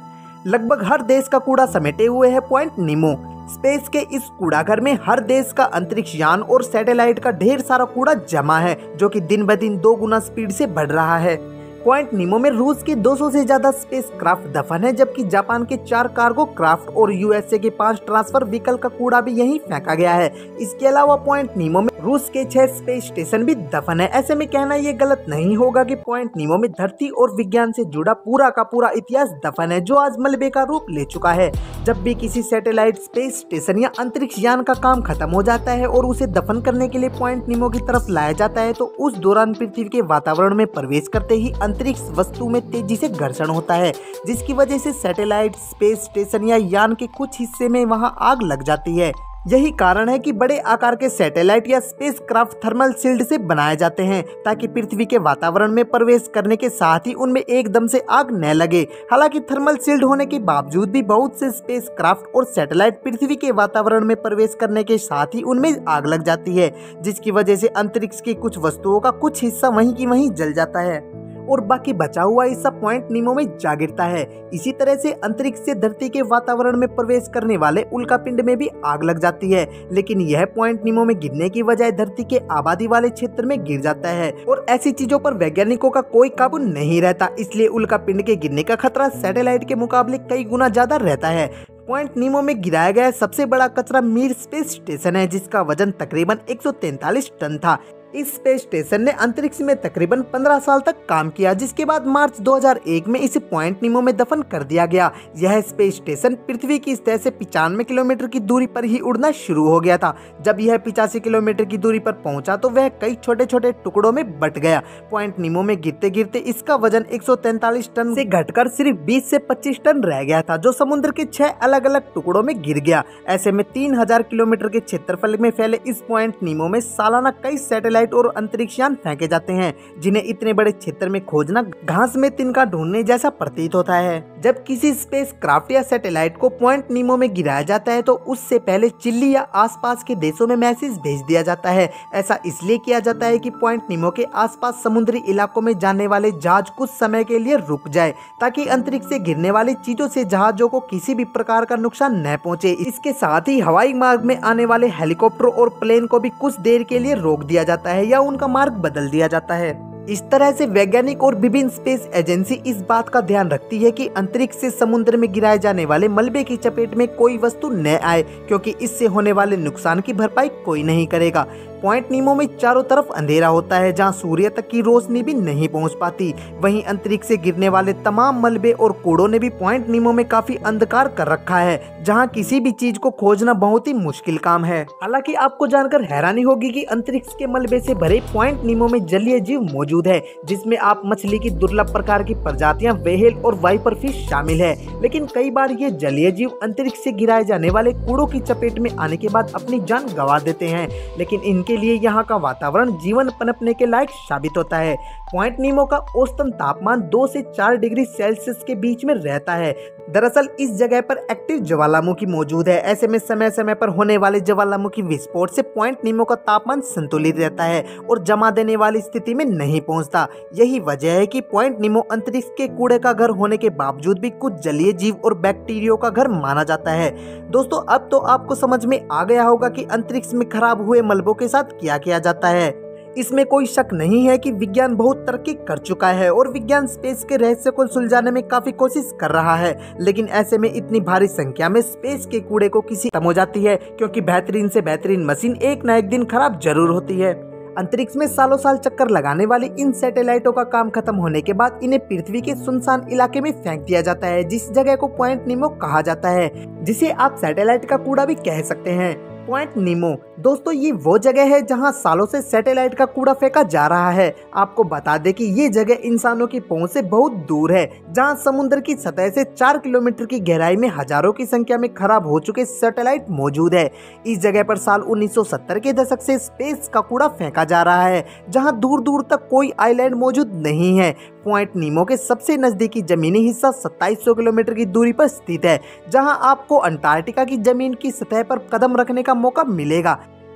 लगभग हर देश का कूड़ा समेटे हुए है पॉइंट नीमो। स्पेस के इस कूड़ाघर में हर देश का अंतरिक्ष यान और सैटेलाइट का ढेर सारा कूड़ा जमा है, जो कि दिन ब दिन दो गुना स्पीड से बढ़ रहा है। पॉइंट नीमो में रूस के दो सौ से ज्यादा स्पेस क्राफ्ट दफन है, जबकि जापान के चार कार्गो क्राफ्ट और यूएसए के पांच ट्रांसफर व्हीकल का कूड़ा भी यहीं फेंका गया है। इसके अलावा पॉइंट नीमो में रूस के छह स्पेस स्टेशन भी दफन है। ऐसे में कहना ये गलत नहीं होगा कि पॉइंट नीमो में धरती और विज्ञान से जुड़ा पूरा का पूरा इतिहास दफन है, जो आज मलबे का रूप ले चुका है। जब भी किसी सैटेलाइट, स्पेस स्टेशन या अंतरिक्ष यान का काम खत्म हो जाता है और उसे दफन करने के लिए पॉइंट नीमो की तरफ लाया जाता है, तो उस दौरान पृथ्वी के वातावरण में प्रवेश करते ही अंतरिक्ष वस्तु में तेजी से घर्षण होता है, जिसकी वजह से सैटेलाइट, स्पेस स्टेशन या यान के कुछ हिस्से में वहां आग लग जाती है। यही कारण है कि बड़े आकार के सैटेलाइट या स्पेस क्राफ्ट थर्मल शील्ड से बनाए जाते हैं, ताकि पृथ्वी के वातावरण में प्रवेश करने के साथ ही उनमें एकदम से आग न लगे। हालांकि थर्मल शील्ड होने के बावजूद भी बहुत से स्पेस क्राफ्ट और सैटेलाइट पृथ्वी के वातावरण में प्रवेश करने के साथ ही उनमें आग लग जाती है, जिसकी वजह से अंतरिक्ष की कुछ वस्तुओं का कुछ हिस्सा वहीं की वहीं जल जाता है और बाकी बचा हुआ हिस्सा पॉइंट नीमो में जा गिरता है। इसी तरह से अंतरिक्ष से धरती के वातावरण में प्रवेश करने वाले उल्कापिंड में भी आग लग जाती है, लेकिन यह पॉइंट नीमो में गिरने की बजाय धरती के आबादी वाले क्षेत्र में गिर जाता है और ऐसी चीजों पर वैज्ञानिकों का कोई काबू नहीं रहता। इसलिए उल्कापिंड के गिरने का खतरा सैटेलाइट के मुकाबले कई गुना ज्यादा रहता है। पॉइंट नीमो में गिराया गया सबसे बड़ा कचरा मीर स्पेस स्टेशन है, जिसका वजन तकरीबन एक सौ तैंतालीस टन था। इस स्पेस स्टेशन ने अंतरिक्ष में तकरीबन पंद्रह साल तक काम किया, जिसके बाद मार्च दो हज़ार एक में इसे पॉइंट नीमो में दफन कर दिया गया। यह स्पेस स्टेशन पृथ्वी की सतह से पिचानवे किलोमीटर की दूरी पर ही उड़ना शुरू हो गया था। जब यह पिचासी किलोमीटर की दूरी पर पहुंचा तो वह कई छोटे छोटे टुकड़ों में बट गया। पॉइंट नीमो में गिरते गिरते इसका वजन एक सौ तैंतालीस टन से घटकर सिर्फ बीस से पच्चीस टन रह गया था, जो समुद्र के छह अलग अलग टुकड़ों में गिर गया। ऐसे में तीन हजार किलोमीटर के क्षेत्रफल में फैले इस पॉइंट नीमो में सालाना कई सैटेलाइट और अंतरिक्ष यान फेंके जाते हैं, जिन्हें इतने बड़े क्षेत्र में खोजना घास में तिनका ढूंढने जैसा प्रतीत होता है। जब किसी स्पेस क्राफ्ट या सैटेलाइट को पॉइंट नीमो में गिराया जाता है तो उससे पहले चिल्ली या आसपास के देशों में मैसेज भेज दिया जाता है। ऐसा इसलिए किया जाता है कि पॉइंट नीमो के आसपास समुद्री इलाकों में जाने वाले जहाज कुछ समय के लिए रुक जाए, ताकि अंतरिक्ष से गिरने वाली चीजों से जहाजों को किसी भी प्रकार का नुकसान न पहुंचे। इसके साथ ही हवाई मार्ग में आने वाले हेलीकॉप्टर और प्लेन को भी कुछ देर के लिए रोक दिया जाता है या उनका मार्ग बदल दिया जाता है। इस तरह से वैज्ञानिक और विभिन्न स्पेस एजेंसी इस बात का ध्यान रखती है कि अंतरिक्ष से समुद्र में गिराए जाने वाले मलबे की चपेट में कोई वस्तु न आए, क्योंकि इससे होने वाले नुकसान की भरपाई कोई नहीं करेगा। पॉइंट नीमो में चारों तरफ अंधेरा होता है, जहां सूर्य तक की रोशनी भी नहीं पहुंच पाती। वहीं अंतरिक्ष से गिरने वाले तमाम मलबे और कूड़ों ने भी पॉइंट नीमो में काफी अंधकार कर रखा है, जहां किसी भी चीज को खोजना बहुत ही मुश्किल काम है। हालांकि आपको जानकर हैरानी होगी कि अंतरिक्ष के मलबे से भरे पॉइंट नीमो में जलीय जीव मौजूद है, जिसमें आप मछली की दुर्लभ प्रकार की प्रजातियां, व्हेल और वाइपर फिश शामिल है। लेकिन कई बार ये जलीय जीव अंतरिक्ष से गिराए जाने वाले कूड़ों की चपेट में आने के बाद अपनी जान गंवा देते हैं, लेकिन इनके लिए यहाँ का वातावरण जीवन पनपने के लायक साबित होता है। पॉइंट नीमो का औसतन तापमान दो से चार डिग्री सेल्सियस के बीच में रहता है। दरअसल इस जगह पर एक्टिव ज्वालामुखी मौजूद है। ऐसे में समय समय पर होने वाले ज्वालामुखी विस्फोट से पॉइंट नीमो का तापमान संतुलित रहता है और जमा देने वाली स्थिति में नहीं पहुंचता। यही वजह है कि पॉइंट नीमो अंतरिक्ष के कूड़े का घर होने के बावजूद भी कुछ जलीय जीव और बैक्टीरिया का घर माना जाता है। दोस्तों, अब तो आपको समझ में आ गया होगा कि अंतरिक्ष में खराब हुए मलबों के साथ क्या किया जाता है। इसमें कोई शक नहीं है कि विज्ञान बहुत तरक्की कर चुका है और विज्ञान स्पेस के रहस्य को सुलझाने में काफी कोशिश कर रहा है, लेकिन ऐसे में इतनी भारी संख्या में स्पेस के कूड़े को किसी खत्म हो जाती है, क्योंकि बेहतरीन से बेहतरीन मशीन एक न एक दिन खराब जरूर होती है। अंतरिक्ष में सालों साल चक्कर लगाने वाली इन सैटेलाइटों का काम खत्म होने के बाद इन्हें पृथ्वी के सुनसान इलाके में फेंक दिया जाता है, जिस जगह को पॉइंट नीमो कहा जाता है, जिसे आप सैटेलाइट का कूड़ा भी कह सकते हैं। पॉइंट नीमो दोस्तों ये वो जगह है जहां सालों से सैटेलाइट का कूड़ा फेंका जा रहा है। आपको बता दें कि ये जगह इंसानों की पहुंच से बहुत दूर है, जहां समुद्र की सतह से चार किलोमीटर की गहराई में हजारों की संख्या में खराब हो चुके सैटेलाइट मौजूद है। इस जगह पर साल उन्नीस सौ सत्तर के दशक से स्पेस का कूड़ा फेंका जा रहा है, जहां दूर दूर तक कोई आइलैंड मौजूद नहीं है। पॉइंट नीमो के सबसे नजदीकी जमीनी हिस्सा सत्ताईस सौ किलोमीटर की दूरी पर स्थित है, जहां आपको अंटार्कटिका की जमीन की सतह पर कदम रखने का मौका मिलेगा।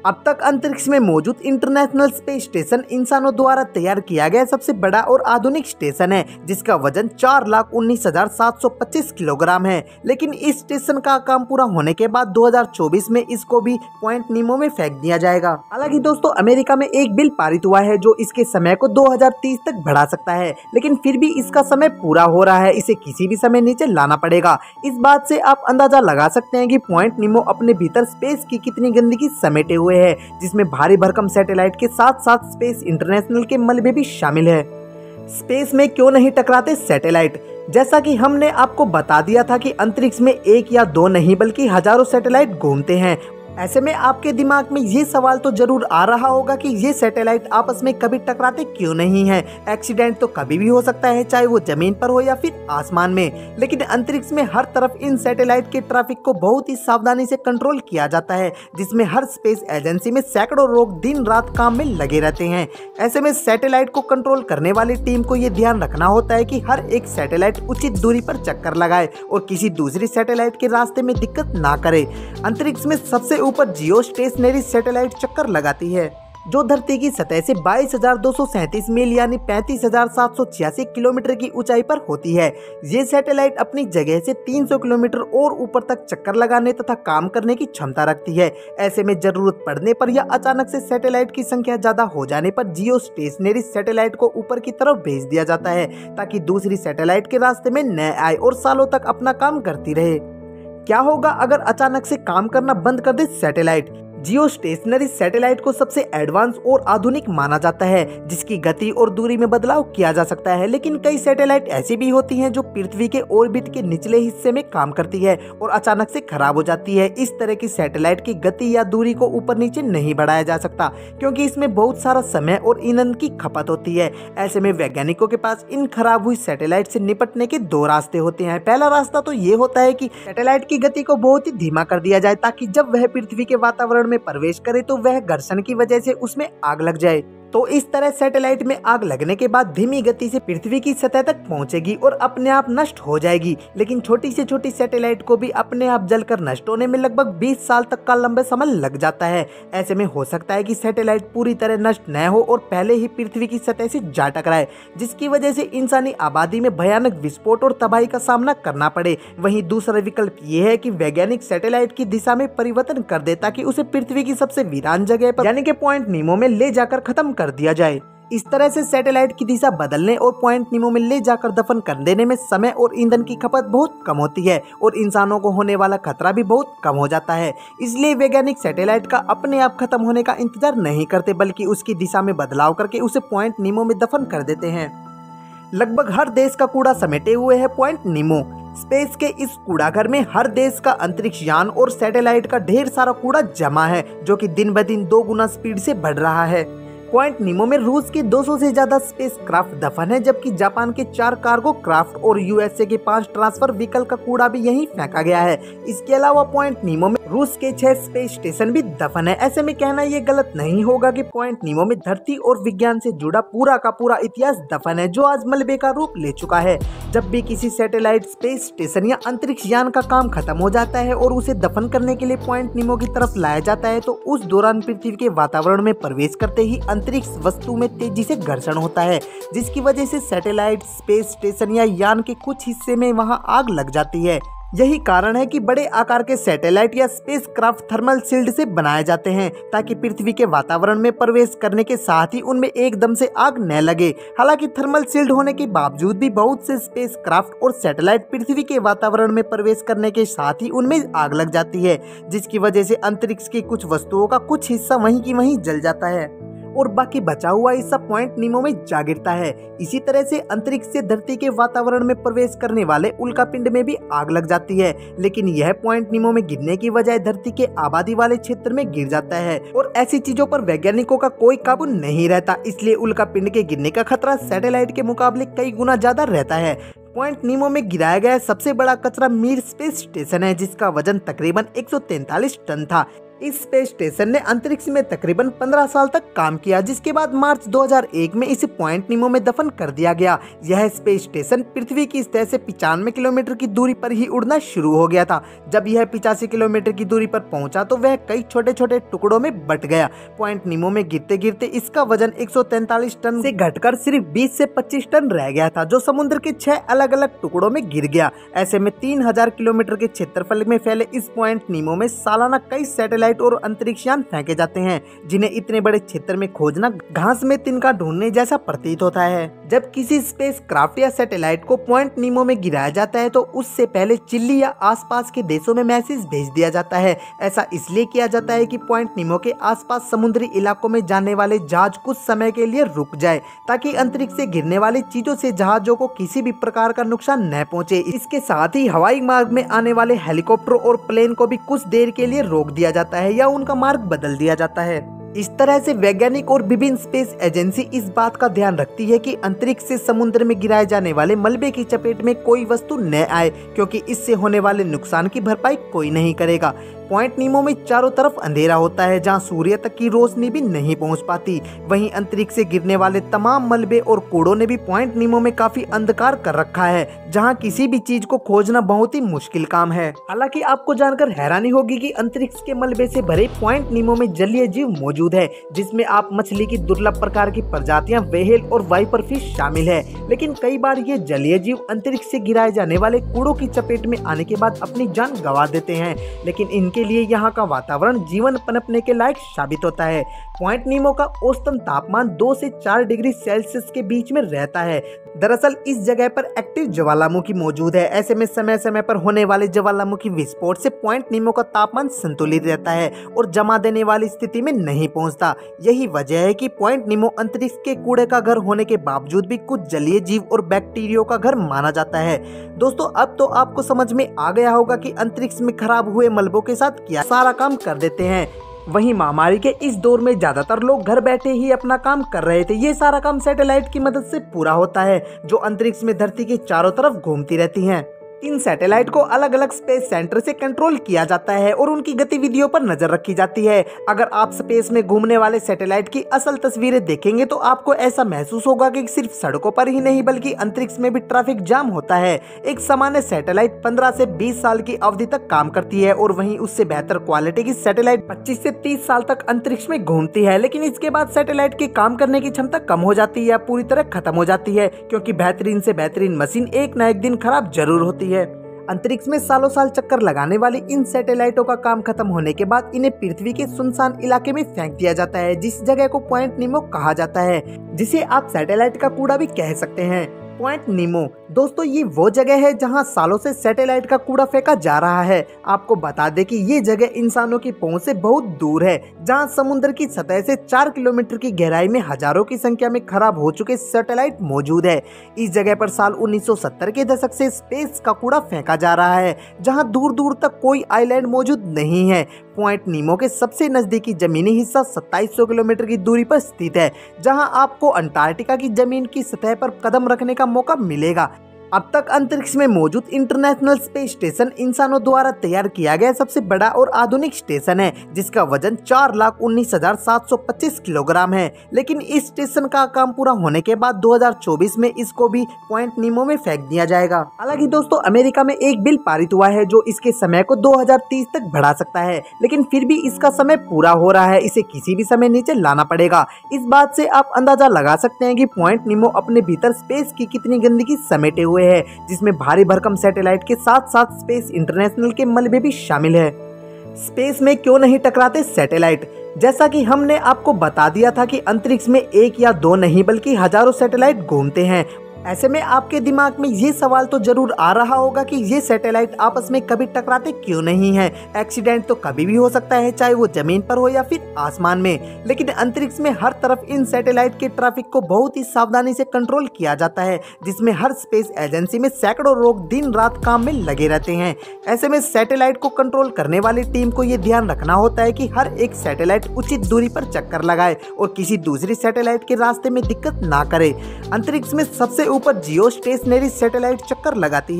अब तक अंतरिक्ष में मौजूद इंटरनेशनल स्पेस स्टेशन इंसानों द्वारा तैयार किया गया सबसे बड़ा और आधुनिक स्टेशन है, जिसका वजन चार लाख उन्नीस हजार सात सौ पच्चीस किलोग्राम है। लेकिन इस स्टेशन का काम पूरा होने के बाद दो हजार चौबीस में इसको भी पॉइंट नीमो में फेंक दिया जाएगा। हालांकि दोस्तों, अमेरिका में एक बिल पारित हुआ है जो इसके समय को दो हजार तीस तक बढ़ा सकता है, लेकिन फिर भी इसका समय पूरा हो रहा है, इसे किसी भी समय नीचे लाना पड़ेगा। इस बात से आप अंदाजा लगा सकते हैं कि पॉइंट नीमो अपने भीतर स्पेस की कितनी गंदगी समेटे हुए है, जिसमें भारी भरकम सैटेलाइट के साथ साथ स्पेस इंटरनेशनल के मलबे भी शामिल है। स्पेस में क्यों नहीं टकराते सैटेलाइट? जैसा कि हमने आपको बता दिया था कि अंतरिक्ष में एक या दो नहीं बल्कि हजारों सैटेलाइट घूमते हैं। ऐसे में आपके दिमाग में ये सवाल तो जरूर आ रहा होगा कि ये सैटेलाइट आपस में कभी टकराते क्यों नहीं हैं? एक्सीडेंट तो कभी भी हो सकता है, चाहे वो जमीन पर हो या फिर आसमान में। लेकिन अंतरिक्ष में हर तरफ इन सैटेलाइट के ट्रैफिक को बहुत ही सावधानी से कंट्रोल किया जाता है, जिसमें हर स्पेस एजेंसी में सैकड़ों लोग दिन रात काम में लगे रहते हैं। ऐसे में सैटेलाइट को कंट्रोल करने वाली टीम को ये ध्यान रखना होता है कि हर एक सैटेलाइट उचित दूरी पर चक्कर लगाए और किसी दूसरी सैटेलाइट के रास्ते में दिक्कत ना करे। अंतरिक्ष में सबसे ऊपर जियो स्टेशनरी सैटेलाइट चक्कर लगाती है, जो धरती की सतह से बाईस हजार दो सौ सैंतीस मील यानी पैंतीस हजार सात सौ छियासी किलोमीटर की ऊंचाई पर होती है। ये सैटेलाइट अपनी जगह से तीन सौ किलोमीटर और ऊपर तक चक्कर लगाने तथा काम करने की क्षमता रखती है। ऐसे में जरूरत पड़ने पर या अचानक से सैटेलाइट की संख्या ज्यादा हो जाने पर जियो स्टेशनरी सैटेलाइट को ऊपर की तरफ भेज दिया जाता है, ताकि दूसरी सैटेलाइट के रास्ते में न आए और सालों तक अपना काम करती रहे। क्या होगा अगर अचानक से काम करना बंद कर दे सैटेलाइट? जियो स्टेशनरी सैटेलाइट को सबसे एडवांस और आधुनिक माना जाता है, जिसकी गति और दूरी में बदलाव किया जा सकता है। लेकिन कई सैटेलाइट ऐसी भी होती हैं जो पृथ्वी के ऑर्बिट के निचले हिस्से में काम करती है और अचानक से खराब हो जाती है। इस तरह की सैटेलाइट की गति या दूरी को ऊपर नीचे नहीं बढ़ाया जा सकता, क्योंकि इसमें बहुत सारा समय और ईंधन की खपत होती है। ऐसे में वैज्ञानिकों के पास इन खराब हुई सैटेलाइट से निपटने के दो रास्ते होते हैं। पहला रास्ता तो ये होता है कि सैटेलाइट की गति को बहुत ही धीमा कर दिया जाए, ताकि जब वह पृथ्वी के वातावरण में प्रवेश करे तो वह घर्षण की वजह से उसमें आग लग जाए। तो इस तरह सैटेलाइट में आग लगने के बाद धीमी गति से पृथ्वी की सतह तक पहुंचेगी और अपने आप नष्ट हो जाएगी। लेकिन छोटी से छोटी सैटेलाइट को भी अपने आप जलकर नष्ट होने में लगभग बीस साल तक का लंबा समय लग जाता है। ऐसे में हो सकता है कि सैटेलाइट पूरी तरह नष्ट न हो और पहले ही पृथ्वी की सतह से जा टकराए, जिसकी वजह से इंसानी आबादी में भयानक विस्फोट और तबाही का सामना करना पड़े। वहीं दूसरा विकल्प ये है कि वैज्ञानिक सैटेलाइट की दिशा में परिवर्तन कर दे, ताकि उसे पृथ्वी की सबसे वीरान जगह पर यानी कि पॉइंट नीमो में ले जाकर खत्म कर दिया जाए। इस तरह से सैटेलाइट की दिशा बदलने और पॉइंट नीमो में ले जाकर दफन कर देने में समय और ईंधन की खपत बहुत कम होती है और इंसानों को होने वाला खतरा भी बहुत कम हो जाता है। इसलिए वैज्ञानिक सैटेलाइट का अपने आप खत्म होने का इंतजार नहीं करते, बल्कि उसकी दिशा में बदलाव करके उसे पॉइंट नीमो में दफन कर देते हैं। लगभग हर देश का कूड़ा समेटे हुए है पॉइंट नीमो। स्पेस के इस कूड़ाघर में हर देश का अंतरिक्ष यान और सैटेलाइट का ढेर सारा कूड़ा जमा है, जो कि दिन ब दिन दो गुना स्पीड से बढ़ रहा है। पॉइंट नीमो में रूस के दो सौ से ज्यादा स्पेस क्राफ्ट दफन है, जबकि जापान के चार कार्गो क्राफ्ट और यूएसए के पांच ट्रांसफर व्हीकल का कूड़ा भी यहीं फेंका गया है। इसके अलावा पॉइंट नीमो में रूस के छह स्पेस स्टेशन भी दफन है। ऐसे में कहना ये गलत नहीं होगा कि पॉइंट नीमो में धरती और विज्ञान से जुड़ा पूरा का पूरा इतिहास दफन है, जो आज मलबे का रूप ले चुका है। जब भी किसी सैटेलाइट, स्पेस स्टेशन या अंतरिक्ष यान का काम खत्म हो जाता है और उसे दफन करने के लिए पॉइंट नीमो की तरफ लाया जाता है, तो उस दौरान पृथ्वी के वातावरण में प्रवेश करते ही अंतरिक्ष वस्तु में तेजी से घर्षण होता है, जिसकी वजह से सैटेलाइट, स्पेस स्टेशन या यान के कुछ हिस्से में वहां आग लग जाती है। यही कारण है कि बड़े आकार के सैटेलाइट या स्पेस क्राफ्ट थर्मल शील्ड से बनाए जाते हैं, ताकि पृथ्वी के वातावरण में प्रवेश करने के साथ ही उनमें एकदम से आग न लगे। हालांकि थर्मल शील्ड होने के बावजूद भी बहुत से स्पेस क्राफ्ट और सैटेलाइट पृथ्वी के वातावरण में प्रवेश करने के साथ ही उनमें आग लग जाती है, जिसकी वजह से अंतरिक्ष की कुछ वस्तुओं का कुछ हिस्सा वहीं की वहीं जल जाता है और बाकी बचा हुआ हिस्सा पॉइंट नीमो में जा गिरता है। इसी तरह से अंतरिक्ष से धरती के वातावरण में प्रवेश करने वाले उल्कापिंड में भी आग लग जाती है, लेकिन यह पॉइंट नीमो में गिरने की बजाय धरती के आबादी वाले क्षेत्र में गिर जाता है और ऐसी चीजों पर वैज्ञानिकों का कोई काबू नहीं रहता। इसलिए उल्कापिंड के गिरने का खतरा सैटेलाइट के मुकाबले कई गुना ज्यादा रहता है। पॉइंट नीमो में गिराया गया सबसे बड़ा कचरा मीर स्पेस स्टेशन है, जिसका वजन तकरीबन एक सौ तैंतालीस टन था। इस स्पेस स्टेशन ने अंतरिक्ष में तकरीबन पंद्रह साल तक काम किया, जिसके बाद मार्च दो हज़ार एक में इसे पॉइंट नीमो में दफन कर दिया गया। यह स्पेस स्टेशन पृथ्वी की सतह से पिचानवे किलोमीटर की दूरी पर ही उड़ना शुरू हो गया था। जब यह पिचासी किलोमीटर की दूरी पर पहुंचा तो वह कई छोटे छोटे टुकड़ों में बट गया। पॉइंट नीमो में गिरते गिरते इसका वजन एक सौ तैंतालीस टन से घटकर सिर्फ बीस से पच्चीस टन रह गया था, जो समुद्र के छह अलग अलग टुकड़ों में गिर गया। ऐसे में तीन हजार किलोमीटर के क्षेत्रफल में फैले इस पॉइंट नीमो में सालाना कई सैटेलाइट और अंतरिक्ष यान फेंके जाते हैं, जिन्हें इतने बड़े क्षेत्र में खोजना घास में तिनका ढूंढने जैसा प्रतीत होता है। जब किसी स्पेस क्राफ्ट या सैटेलाइट को पॉइंट नीमो में गिराया जाता है तो उससे पहले चिल्ली या आसपास के देशों में मैसेज भेज दिया जाता है। ऐसा इसलिए किया जाता है कि पॉइंट नीमो के आसपास समुद्री इलाकों में जाने वाले जहाज कुछ समय के लिए रुक जाए, ताकि अंतरिक्ष से गिरने वाली चीजों से जहाजों को किसी भी प्रकार का नुकसान न पहुंचे। इसके साथ ही हवाई मार्ग में आने वाले हेलीकॉप्टर और प्लेन को भी कुछ देर के लिए रोक दिया जाता है या उनका मार्ग बदल दिया जाता है। इस तरह से वैज्ञानिक और विभिन्न स्पेस एजेंसी इस बात का ध्यान रखती है कि अंतरिक्ष से समुद्र में गिराए जाने वाले मलबे की चपेट में कोई वस्तु न आए, क्योंकि इससे होने वाले नुकसान की भरपाई कोई नहीं करेगा। पॉइंट नीमो में चारों तरफ अंधेरा होता है, जहां सूर्य तक की रोशनी भी नहीं पहुंच पाती। वहीं अंतरिक्ष से गिरने वाले तमाम मलबे और कूड़ों ने भी पॉइंट नीमो में काफी अंधकार कर रखा है, जहां किसी भी चीज को खोजना बहुत ही मुश्किल काम है। हालांकि आपको जानकर हैरानी होगी कि अंतरिक्ष के मलबे से भरे पॉइंट नीमो में जलीय जीव मौजूद है, जिसमें आप मछली की दुर्लभ प्रकार की प्रजातियां, व्हेल और वाइपर फिश शामिल है। लेकिन कई बार ये जलीय जीव अंतरिक्ष से गिराए जाने वाले कूड़ों की चपेट में आने के बाद अपनी जान गंवा देते हैं, लेकिन इनके के लिए यहाँ का वातावरण जीवन पनपने के लायक साबित होता है। पॉइंट नीमो का औसतन तापमान दो से चार डिग्री सेल्सियस के बीच में रहता है। दरअसल इस जगह पर एक्टिव ज्वालामुखी मौजूद है। ऐसे में समय समय पर होने वाले ज्वालामुखी विस्फोट से पॉइंट नीमो का तापमान संतुलित रहता है और जमा देने वाली स्थिति में नहीं पहुंचता। यही वजह है कि पॉइंट नीमो अंतरिक्ष के कूड़े का घर होने के बावजूद भी कुछ जलीय जीव और बैक्टीरिया का घर माना जाता है। दोस्तों, अब तो आपको समझ में आ गया होगा कि अंतरिक्ष में खराब हुए मलबों के साथ क्या सारा काम कर देते हैं। वहीं महामारी के इस दौर में ज्यादातर लोग घर बैठे ही अपना काम कर रहे थे। ये सारा काम सैटेलाइट की मदद से पूरा होता है, जो अंतरिक्ष में धरती के चारों तरफ घूमती रहती हैं। इन सैटेलाइट को अलग अलग स्पेस सेंटर से कंट्रोल किया जाता है और उनकी गतिविधियों पर नजर रखी जाती है। अगर आप स्पेस में घूमने वाले सैटेलाइट की असल तस्वीरें देखेंगे तो आपको ऐसा महसूस होगा कि सिर्फ सड़कों पर ही नहीं बल्कि अंतरिक्ष में भी ट्रैफिक जाम होता है। एक सामान्य सैटेलाइट पंद्रह से बीस साल की अवधि तक काम करती है और वहीं उससे बेहतर क्वालिटी की सैटेलाइट पच्चीस से तीस साल तक अंतरिक्ष में घूमती है। लेकिन इसके बाद सैटेलाइट की काम करने की क्षमता कम हो जाती है या पूरी तरह खत्म हो जाती है, क्योंकि बेहतरीन से बेहतरीन मशीन एक न एक दिन खराब जरूर होती है। अंतरिक्ष में सालों साल चक्कर लगाने वाली इन सैटेलाइटों का काम खत्म होने के बाद इन्हें पृथ्वी के सुनसान इलाके में फेंक दिया जाता है, जिस जगह को पॉइंट नीमो कहा जाता है, जिसे आप सैटेलाइट का कूड़ा भी कह सकते हैं। पॉइंट नीमो दोस्तों ये वो जगह है जहां सालों से सैटेलाइट का कूड़ा फेंका जा रहा है। आपको बता दें कि ये जगह इंसानों की पहुंच से बहुत दूर है, जहां समुद्र की सतह से चार किलोमीटर की गहराई में हजारों की संख्या में खराब हो चुके सैटेलाइट मौजूद है। इस जगह पर साल उन्नीस सौ सत्तर के दशक से स्पेस का कूड़ा फेंका जा रहा है, जहां दूर दूर तक कोई आइलैंड मौजूद नहीं है। पॉइंट नीमो के सबसे नजदीकी जमीनी हिस्सा सत्ताईस सौ किलोमीटर की दूरी पर स्थित है, जहां आपको अंटार्कटिका की जमीन की सतह पर कदम रखने का मौका मिलेगा। अब तक अंतरिक्ष में मौजूद इंटरनेशनल स्पेस स्टेशन इंसानों द्वारा तैयार किया गया सबसे बड़ा और आधुनिक स्टेशन है, जिसका वजन चार लाख उन्नीस हजार सात सौ पच्चीस किलोग्राम है। लेकिन इस स्टेशन का काम पूरा होने के बाद दो हज़ार चौबीस में इसको भी पॉइंट नीमो में फेंक दिया जाएगा। हालांकि दोस्तों अमेरिका में एक बिल पारित हुआ है जो इसके समय को दो हज़ार तीस तक बढ़ा सकता है, लेकिन फिर भी इसका समय पूरा हो रहा है, इसे किसी भी समय नीचे लाना पड़ेगा। इस बात से आप अंदाजा लगा सकते हैं कि पॉइंट नीमो अपने भीतर स्पेस की कितनी गंदगी समेटे हुए है, जिसमें भारी भरकम सैटेलाइट के साथ साथ स्पेस इंटरनेशनल के मलबे भी शामिल है। स्पेस में क्यों नहीं टकराते सैटेलाइट? जैसा कि हमने आपको बता दिया था कि अंतरिक्ष में एक या दो नहीं बल्कि हजारों सैटेलाइट घूमते हैं। ऐसे में आपके दिमाग में ये सवाल तो जरूर आ रहा होगा कि ये सैटेलाइट आपस में कभी टकराते क्यों नहीं हैं? एक्सीडेंट तो कभी भी हो सकता है, चाहे वो जमीन पर हो या फिर आसमान में। लेकिन अंतरिक्ष में हर तरफ इन सैटेलाइट के ट्रैफिक को बहुत ही सावधानी से कंट्रोल किया जाता है, जिसमें हर स्पेस एजेंसी में सैकड़ों लोग दिन रात काम में लगे रहते हैं। ऐसे में सैटेलाइट को कंट्रोल करने वाली टीम को ये ध्यान रखना होता है कि हर एक सैटेलाइट उचित दूरी पर चक्कर लगाए और किसी दूसरी सैटेलाइट के रास्ते में दिक्कत ना करे। अंतरिक्ष में सबसे ऊपर जियो स्टेशनरी सैटेलाइट चक्कर लगाती है।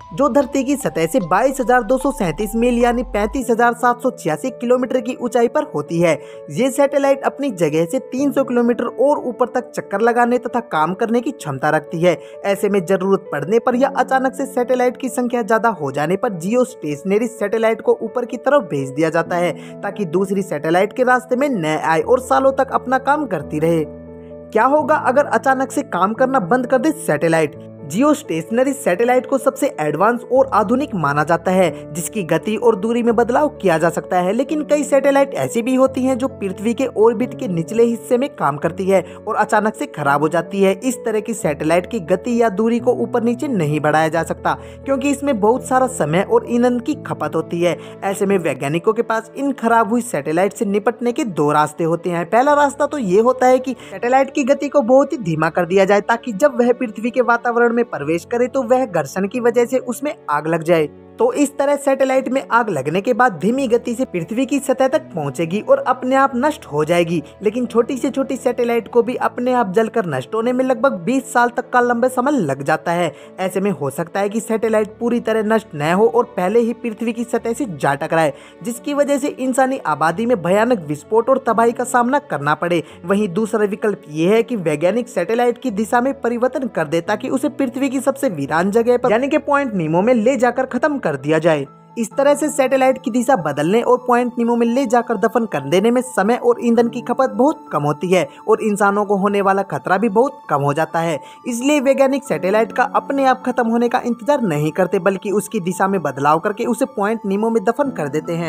जो धरती की सतह से बाईस हजार दो सौ सैंतीस मील यानी पैंतीस हजार सात सौ छियासी किलोमीटर की ऊंचाई पर होती है। ये सैटेलाइट अपनी जगह से तीन सौ किलोमीटर और ऊपर तक चक्कर लगाने तथा काम करने की क्षमता रखती है। ऐसे में जरूरत पड़ने पर या अचानक से सैटेलाइट की संख्या ज्यादा हो जाने पर जियो स्टेशनरी सैटेलाइट को ऊपर की तरफ भेज दिया जाता है ताकि दूसरी सैटेलाइट के रास्ते में न आए और सालों तक अपना काम करती रहे। क्या होगा अगर अचानक से काम करना बंद कर दे सैटेलाइट? जियो स्टेशनरी सैटेलाइट को सबसे एडवांस और आधुनिक माना जाता है, जिसकी गति और दूरी में बदलाव किया जा सकता है। लेकिन कई सैटेलाइट ऐसी भी होती हैं जो पृथ्वी के ऑर्बिट के निचले हिस्से में काम करती है और अचानक से खराब हो जाती है। इस तरह की सैटेलाइट की गति या दूरी को ऊपर नीचे नहीं बढ़ाया जा सकता, क्योंकि इसमें बहुत सारा समय और ईंधन की खपत होती है। ऐसे में वैज्ञानिकों के पास इन खराब हुई सैटेलाइट से निपटने के दो रास्ते होते हैं। पहला रास्ता तो ये होता है कि सैटेलाइट की गति को बहुत ही धीमा कर दिया जाए, ताकि जब वह पृथ्वी के वातावरण में प्रवेश करे तो वह घर्षण की वजह से उसमें आग लग जाए। तो इस तरह सैटेलाइट में आग लगने के बाद धीमी गति से पृथ्वी की सतह तक पहुंचेगी और अपने आप नष्ट हो जाएगी। लेकिन छोटी से छोटी सैटेलाइट को भी अपने आप जलकर नष्ट होने में लगभग बीस साल तक का लंबा समय लग जाता है। ऐसे में हो सकता है कि सैटेलाइट पूरी तरह नष्ट न हो और पहले ही पृथ्वी की सतह से जा टकराए, जिसकी वजह से इंसानी आबादी में भयानक विस्फोट और तबाही का सामना करना पड़े। वहीं दूसरा विकल्प ये है कि वैज्ञानिक सैटेलाइट की दिशा में परिवर्तन कर दे ताकि उसे पृथ्वी की सबसे वीरान जगह पर यानी कि पॉइंट नीमो में ले जाकर खत्म कर दिया जाए। इस तरह से सैटेलाइट की दिशा बदलने और पॉइंट नीमो में ले जाकर दफन कर देने में समय और ईंधन की खपत बहुत कम होती है और इंसानों को होने वाला खतरा भी बहुत कम हो जाता है। इसलिए वैज्ञानिक सैटेलाइट का अपने आप खत्म होने का इंतजार नहीं करते, बल्कि उसकी दिशा में बदलाव करके उसे पॉइंट नीमो में दफन कर देते हैं।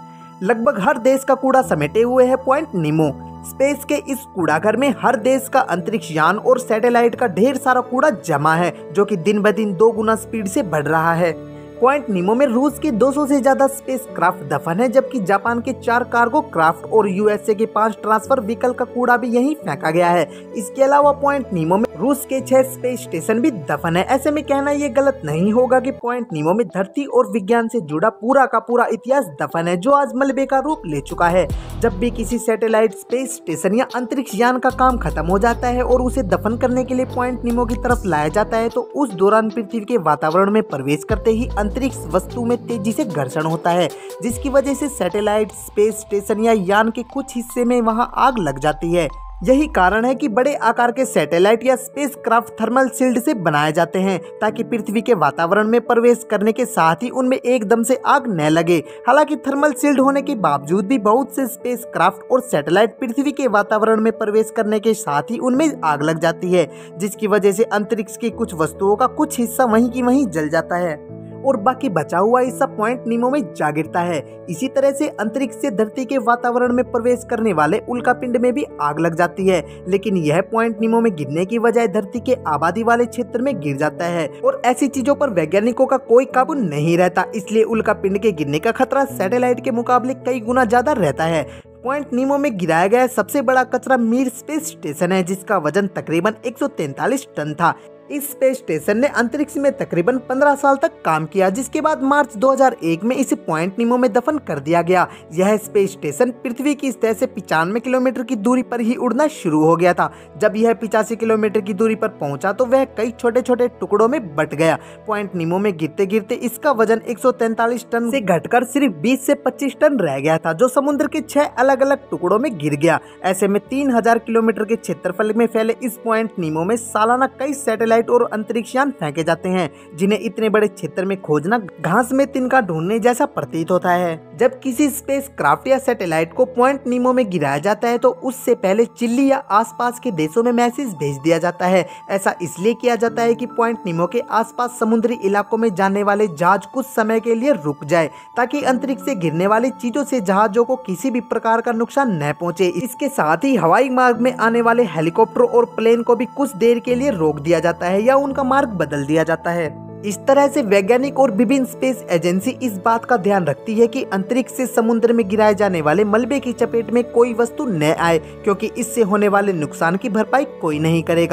लगभग हर देश का कूड़ा समेटे हुए है पॉइंट नीमो। स्पेस के इस कूड़ाघर में हर देश का अंतरिक्ष यान और सैटेलाइट का ढेर सारा कूड़ा जमा है, जो कि दिन ब दिन दो गुना स्पीड से बढ़ रहा है। पॉइंट नीमो में रूस के दो सौ से ज्यादा स्पेस क्राफ्ट दफन है, जबकि जापान के चार कार्गो क्राफ्ट और यूएसए के पांच ट्रांसफर व्हीकल का कूड़ा भी यहीं फेंका गया है। इसके अलावा पॉइंट नीमो में रूस के छह स्पेस स्टेशन भी दफन है। ऐसे में कहना ये गलत नहीं होगा कि पॉइंट नीमो में धरती और विज्ञान से जुड़ा पूरा का पूरा इतिहास दफन है, जो आज मलबे का रूप ले चुका है। जब भी किसी सैटेलाइट, स्पेस स्टेशन या अंतरिक्ष यान का काम खत्म हो जाता है और उसे दफन करने के लिए पॉइंट नीमो की तरफ लाया जाता है, तो उस दौरान पृथ्वी के वातावरण में प्रवेश करते ही अंतरिक्ष वस्तु में तेजी से घर्षण होता है, जिसकी वजह से सैटेलाइट, स्पेस स्टेशन या यान के कुछ हिस्से में वहां आग लग जाती है। यही कारण है कि बड़े आकार के सैटेलाइट या स्पेस क्राफ्ट थर्मल शील्ड से बनाए जाते हैं, ताकि पृथ्वी के वातावरण में प्रवेश करने के साथ ही उनमें एकदम से आग न लगे। हालांकि थर्मल शील्ड होने के बावजूद भी बहुत से स्पेस क्राफ्ट और सैटेलाइट पृथ्वी के वातावरण में प्रवेश करने के साथ ही उनमें आग लग जाती है, जिसकी वजह से अंतरिक्ष की कुछ वस्तुओं का कुछ हिस्सा वहीं की वहीं जल जाता है और बाकी बचा हुआ हिस्सा पॉइंट नीमो में जा गिरता है। इसी तरह से अंतरिक्ष से धरती के वातावरण में प्रवेश करने वाले उल्कापिंड में भी आग लग जाती है, लेकिन यह पॉइंट नीमो में गिरने की बजाय धरती के आबादी वाले क्षेत्र में गिर जाता है और ऐसी चीजों पर वैज्ञानिकों का कोई काबू नहीं रहता। इसलिए उल्कापिंड के गिरने का खतरा सैटेलाइट के मुकाबले कई गुना ज्यादा रहता है। पॉइंट नीमो में गिराया गया सबसे बड़ा कचरा मीर स्पेस स्टेशन है, जिसका वजन तकरीबन एक सौ तैंतालीस टन था। इस स्पेस स्टेशन ने अंतरिक्ष में तकरीबन पंद्रह साल तक काम किया, जिसके बाद मार्च दो हज़ार एक में इसे पॉइंट नीमो में दफन कर दिया गया। यह स्पेस स्टेशन पृथ्वी की सतह से पिचानवे किलोमीटर की दूरी पर ही उड़ना शुरू हो गया था। जब यह पिचासी किलोमीटर की दूरी पर पहुंचा तो वह कई छोटे छोटे टुकड़ों में बट गया। पॉइंट नीमो में गिरते गिरते इसका वजन एक सौ तैंतालीस टन से घटकर सिर्फ बीस से पच्चीस टन रह गया था, जो समुद्र के छह अलग अलग टुकड़ों में गिर गया। ऐसे में तीन हजार किलोमीटर के क्षेत्रफल में फैले इस पॉइंट नीमो में सालाना कई सैटेलाइट और अंतरिक्ष यान फेंके जाते हैं, जिन्हें इतने बड़े क्षेत्र में खोजना घास में तिनका ढूंढने जैसा प्रतीत होता है। जब किसी स्पेस क्राफ्ट या सैटेलाइट को पॉइंट नीमो में गिराया जाता है तो उससे पहले चिल्ली या आसपास के देशों में मैसेज भेज दिया जाता है। ऐसा इसलिए किया जाता है कि पॉइंट नीमो के आसपास समुद्री इलाकों में जाने वाले जहाज कुछ समय के लिए रुक जाए, ताकि अंतरिक्ष से गिरने वाली चीजों से जहाजों को किसी भी प्रकार का नुकसान न पहुंचे। इसके साथ ही हवाई मार्ग में आने वाले हेलीकॉप्टर और प्लेन को भी कुछ देर के लिए रोक दिया जाता है या उनका मार्ग बदल दिया जाता है। इस तरह से वैज्ञानिक और विभिन्न स्पेस एजेंसी इस बात का ध्यान रखती है कि अंतरिक्ष से समुद्र में गिराए जाने वाले मलबे की चपेट में कोई वस्तु न आए, क्योंकि इससे होने वाले नुकसान की भरपाई कोई नहीं करेगा।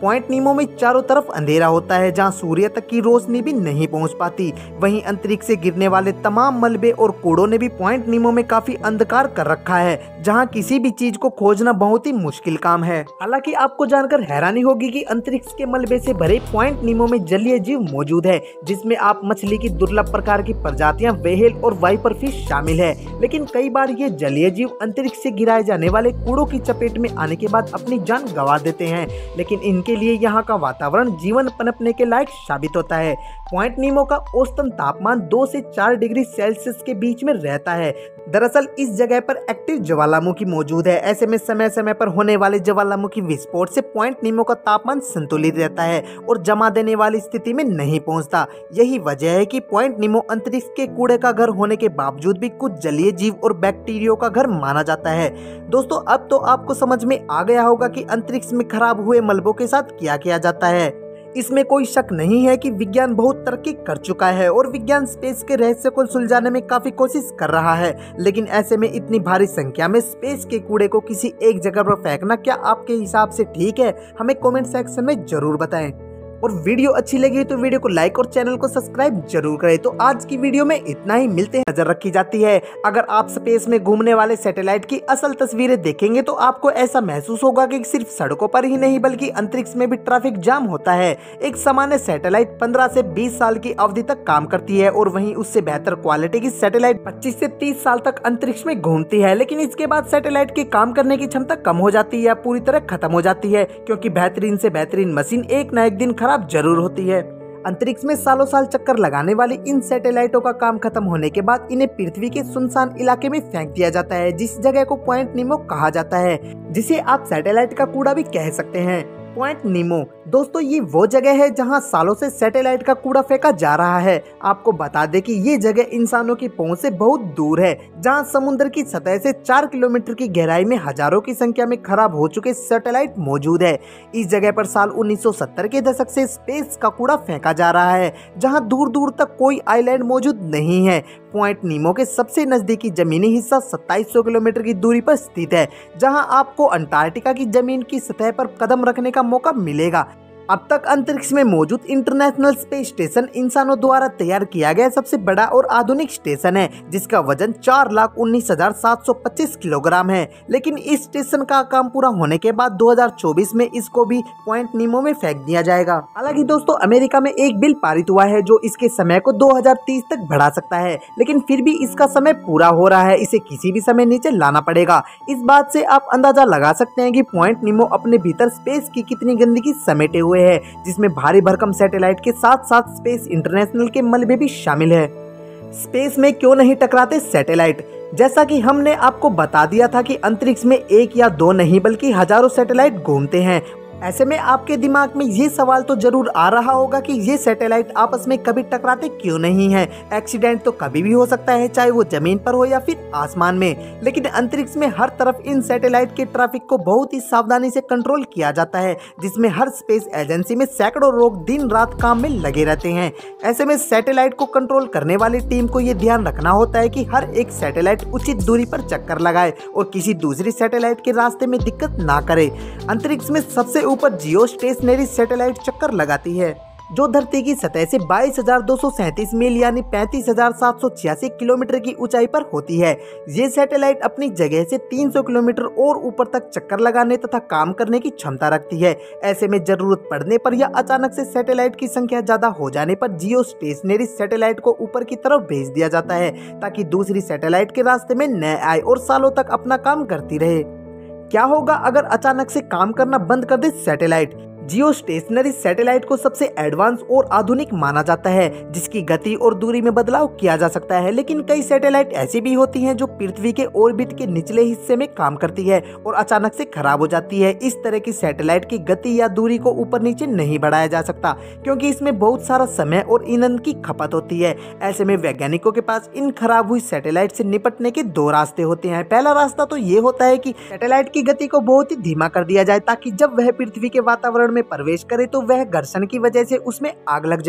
पॉइंट नीमो में चारों तरफ अंधेरा होता है, जहाँ सूर्य तक की रोशनी भी नहीं पहुँच पाती। वहीं अंतरिक्ष से गिरने वाले तमाम मलबे और कूड़ों ने भी पॉइंट नीमो में काफी अंधकार कर रखा है, जहाँ किसी भी चीज को खोजना बहुत ही मुश्किल काम है। हालांकि आपको जानकर हैरानी होगी कि अंतरिक्ष के मलबे से भरे पॉइंट नीमो में जलीय जीव मौजूद है, जिसमें आप मछली की दुर्लभ प्रकार की प्रजातियां, व्हेल और वाइपर फिश शामिल है। लेकिन कई बार ये जलीय जीव अंतरिक्ष से गिराए जाने वाले कूड़ों की चपेट में आने के बाद अपनी जान गंवा देते हैं, लेकिन इनके लिए यहाँ का वातावरण जीवन पनपने के लायक साबित होता है। पॉइंट नीमो का औसतन तापमान दो से चार डिग्री सेल्सियस के बीच में रहता है। दरअसल इस जगह पर एक्टिव ज्वालामुखी मौजूद है। ऐसे में समय समय पर होने वाले ज्वालामुखी विस्फोट से पॉइंट नीमो का तापमान संतुलित रहता है और जमा देने वाली स्थिति में नहीं पहुंचता। यही वजह है कि पॉइंट नीमो अंतरिक्ष के कूड़े का घर होने के बावजूद भी कुछ जलीय जीव और बैक्टीरियो का घर माना जाता है। दोस्तों, अब तो आपको समझ में आ गया होगा कि अंतरिक्ष में खराब हुए मलबों के साथ क्या किया जाता है। इसमें कोई शक नहीं है कि विज्ञान बहुत तरक्की कर चुका है और विज्ञान स्पेस के रहस्य को सुलझाने में काफी कोशिश कर रहा है, लेकिन ऐसे में इतनी भारी संख्या में स्पेस के कूड़े को किसी एक जगह पर फेंकना क्या आपके हिसाब से ठीक है? हमें कमेंट सेक्शन में जरूर बताएं। और वीडियो अच्छी लगी तो वीडियो को लाइक और चैनल को सब्सक्राइब जरूर करें। तो आज की वीडियो में इतना ही, मिलते हैं। नजर रखी जाती है, अगर आप स्पेस में घूमने वाले सैटेलाइट की असल तस्वीरें देखेंगे तो आपको ऐसा महसूस होगा कि सिर्फ सड़कों पर ही नहीं बल्कि अंतरिक्ष में भी ट्रैफिक जाम होता है। एक सामान्य सैटेलाइट पंद्रह से बीस साल की अवधि तक काम करती है और वहीं उससे बेहतर क्वालिटी की सैटेलाइट पच्चीस से तीस साल तक अंतरिक्ष में घूमती है, लेकिन इसके बाद सैटेलाइट की काम करने की क्षमता कम हो जाती है या पूरी तरह खत्म हो जाती है, क्योंकि बेहतरीन से बेहतरीन मशीन एक न एक दिन खराब जरूर होती है। अंतरिक्ष में सालों साल चक्कर लगाने वाली इन सैटेलाइटों का काम खत्म होने के बाद इन्हें पृथ्वी के सुनसान इलाके में फेंक दिया जाता है, जिस जगह को पॉइंट नीमो कहा जाता है, जिसे आप सैटेलाइट का कूड़ा भी कह सकते हैं। पॉइंट नीमो दोस्तों ये वो जगह है जहां सालों से सैटेलाइट का कूड़ा फेंका जा रहा है। आपको बता दें कि ये जगह इंसानों की पहुंच से बहुत दूर है, जहां समुद्र की सतह से चार किलोमीटर की गहराई में हजारों की संख्या में खराब हो चुके सैटेलाइट मौजूद है। इस जगह पर साल उन्नीस सौ सत्तर के दशक से स्पेस का कूड़ा फेंका जा रहा है, जहां दूर दूर तक कोई आइलैंड मौजूद नहीं है। पॉइंट नीमो के सबसे नजदीकी जमीनी हिस्सा सत्ताईस सौ किलोमीटर की दूरी पर स्थित है, जहां आपको अंटार्कटिका की जमीन की सतह पर कदम रखने का मौका मिलेगा। अब तक अंतरिक्ष में मौजूद इंटरनेशनल स्पेस स्टेशन इंसानों द्वारा तैयार किया गया सबसे बड़ा और आधुनिक स्टेशन है, जिसका वजन चार लाख उन्नीस हजार सात सौ पच्चीस किलोग्राम है। लेकिन इस स्टेशन का काम पूरा होने के बाद दो हजार चौबीस में इसको भी पॉइंट नीमो में फेंक दिया जाएगा। हालांकि दोस्तों अमेरिका में एक बिल पारित हुआ है जो इसके समय को दो हजार तीस तक बढ़ा सकता है, लेकिन फिर भी इसका समय पूरा हो रहा है, इसे किसी भी समय नीचे लाना पड़ेगा। इस बात से आप अंदाजा लगा सकते हैं कि पॉइंट नीमो अपने भीतर स्पेस की कितनी गंदगी समेटे हुए है, जिसमें भारी भरकम सैटेलाइट के साथ साथ स्पेस इंटरनेशनल के मलबे भी शामिल है। स्पेस में क्यों नहीं टकराते सैटेलाइट? जैसा कि हमने आपको बता दिया था कि अंतरिक्ष में एक या दो नहीं बल्कि हजारों सैटेलाइट घूमते हैं। ऐसे में आपके दिमाग में ये सवाल तो जरूर आ रहा होगा कि ये सैटेलाइट आपस में कभी टकराते क्यों नहीं है? एक्सीडेंट तो कभी भी हो सकता है, चाहे वो जमीन पर हो या फिर आसमान में। लेकिन अंतरिक्ष में हर तरफ इन सैटेलाइट के ट्रैफिक को बहुत ही सावधानी से कंट्रोल किया जाता है, जिसमें हर स्पेस एजेंसी में सैकड़ों लोग दिन रात काम में लगे रहते हैं। ऐसे में सैटेलाइट को कंट्रोल करने वाली टीम को ये ध्यान रखना होता है कि हर एक सैटेलाइट उचित दूरी पर चक्कर लगाए और किसी दूसरी सैटेलाइट के रास्ते में दिक्कत ना करे। अंतरिक्ष में सबसे ऊपर जियो स्टेशनरी सैटेलाइट चक्कर लगाती है, जो धरती की सतह से बाईस हजार दो सौ सैंतीस मील यानी पैंतीस हजार सात सौ छियासी किलोमीटर की ऊंचाई पर होती है। ये सैटेलाइट अपनी जगह से तीन सौ किलोमीटर और ऊपर तक चक्कर लगाने तथा काम करने की क्षमता रखती है। ऐसे में जरूरत पड़ने पर या अचानक से सैटेलाइट की संख्या ज्यादा हो जाने पर जियो स्टेशनरी सैटेलाइट को ऊपर की तरफ भेज दिया जाता है, ताकि दूसरी सैटेलाइट के रास्ते में न आए और सालों तक अपना काम करती रहे। क्या होगा अगर अचानक से काम करना बंद कर दे सैटेलाइट? जियो स्टेशनरी सैटेलाइट को सबसे एडवांस और आधुनिक माना जाता है, जिसकी गति और दूरी में बदलाव किया जा सकता है। लेकिन कई सैटेलाइट ऐसी भी होती हैं जो पृथ्वी के ऑर्बिट के निचले हिस्से में काम करती है और अचानक से खराब हो जाती है। इस तरह की सैटेलाइट की गति या दूरी को ऊपर नीचे नहीं बढ़ाया जा सकता, क्योंकि इसमें बहुत सारा समय और ईंधन की खपत होती है। ऐसे में वैज्ञानिकों के पास इन खराब हुई सैटेलाइट से निपटने के दो रास्ते होते हैं। पहला रास्ता तो ये होता है कि सैटेलाइट की गति को बहुत ही धीमा कर दिया जाए, ताकि जब वह पृथ्वी के वातावरण में प्रवेश करे तो वह घर्षण की वजह से उसमें आग लग जाए।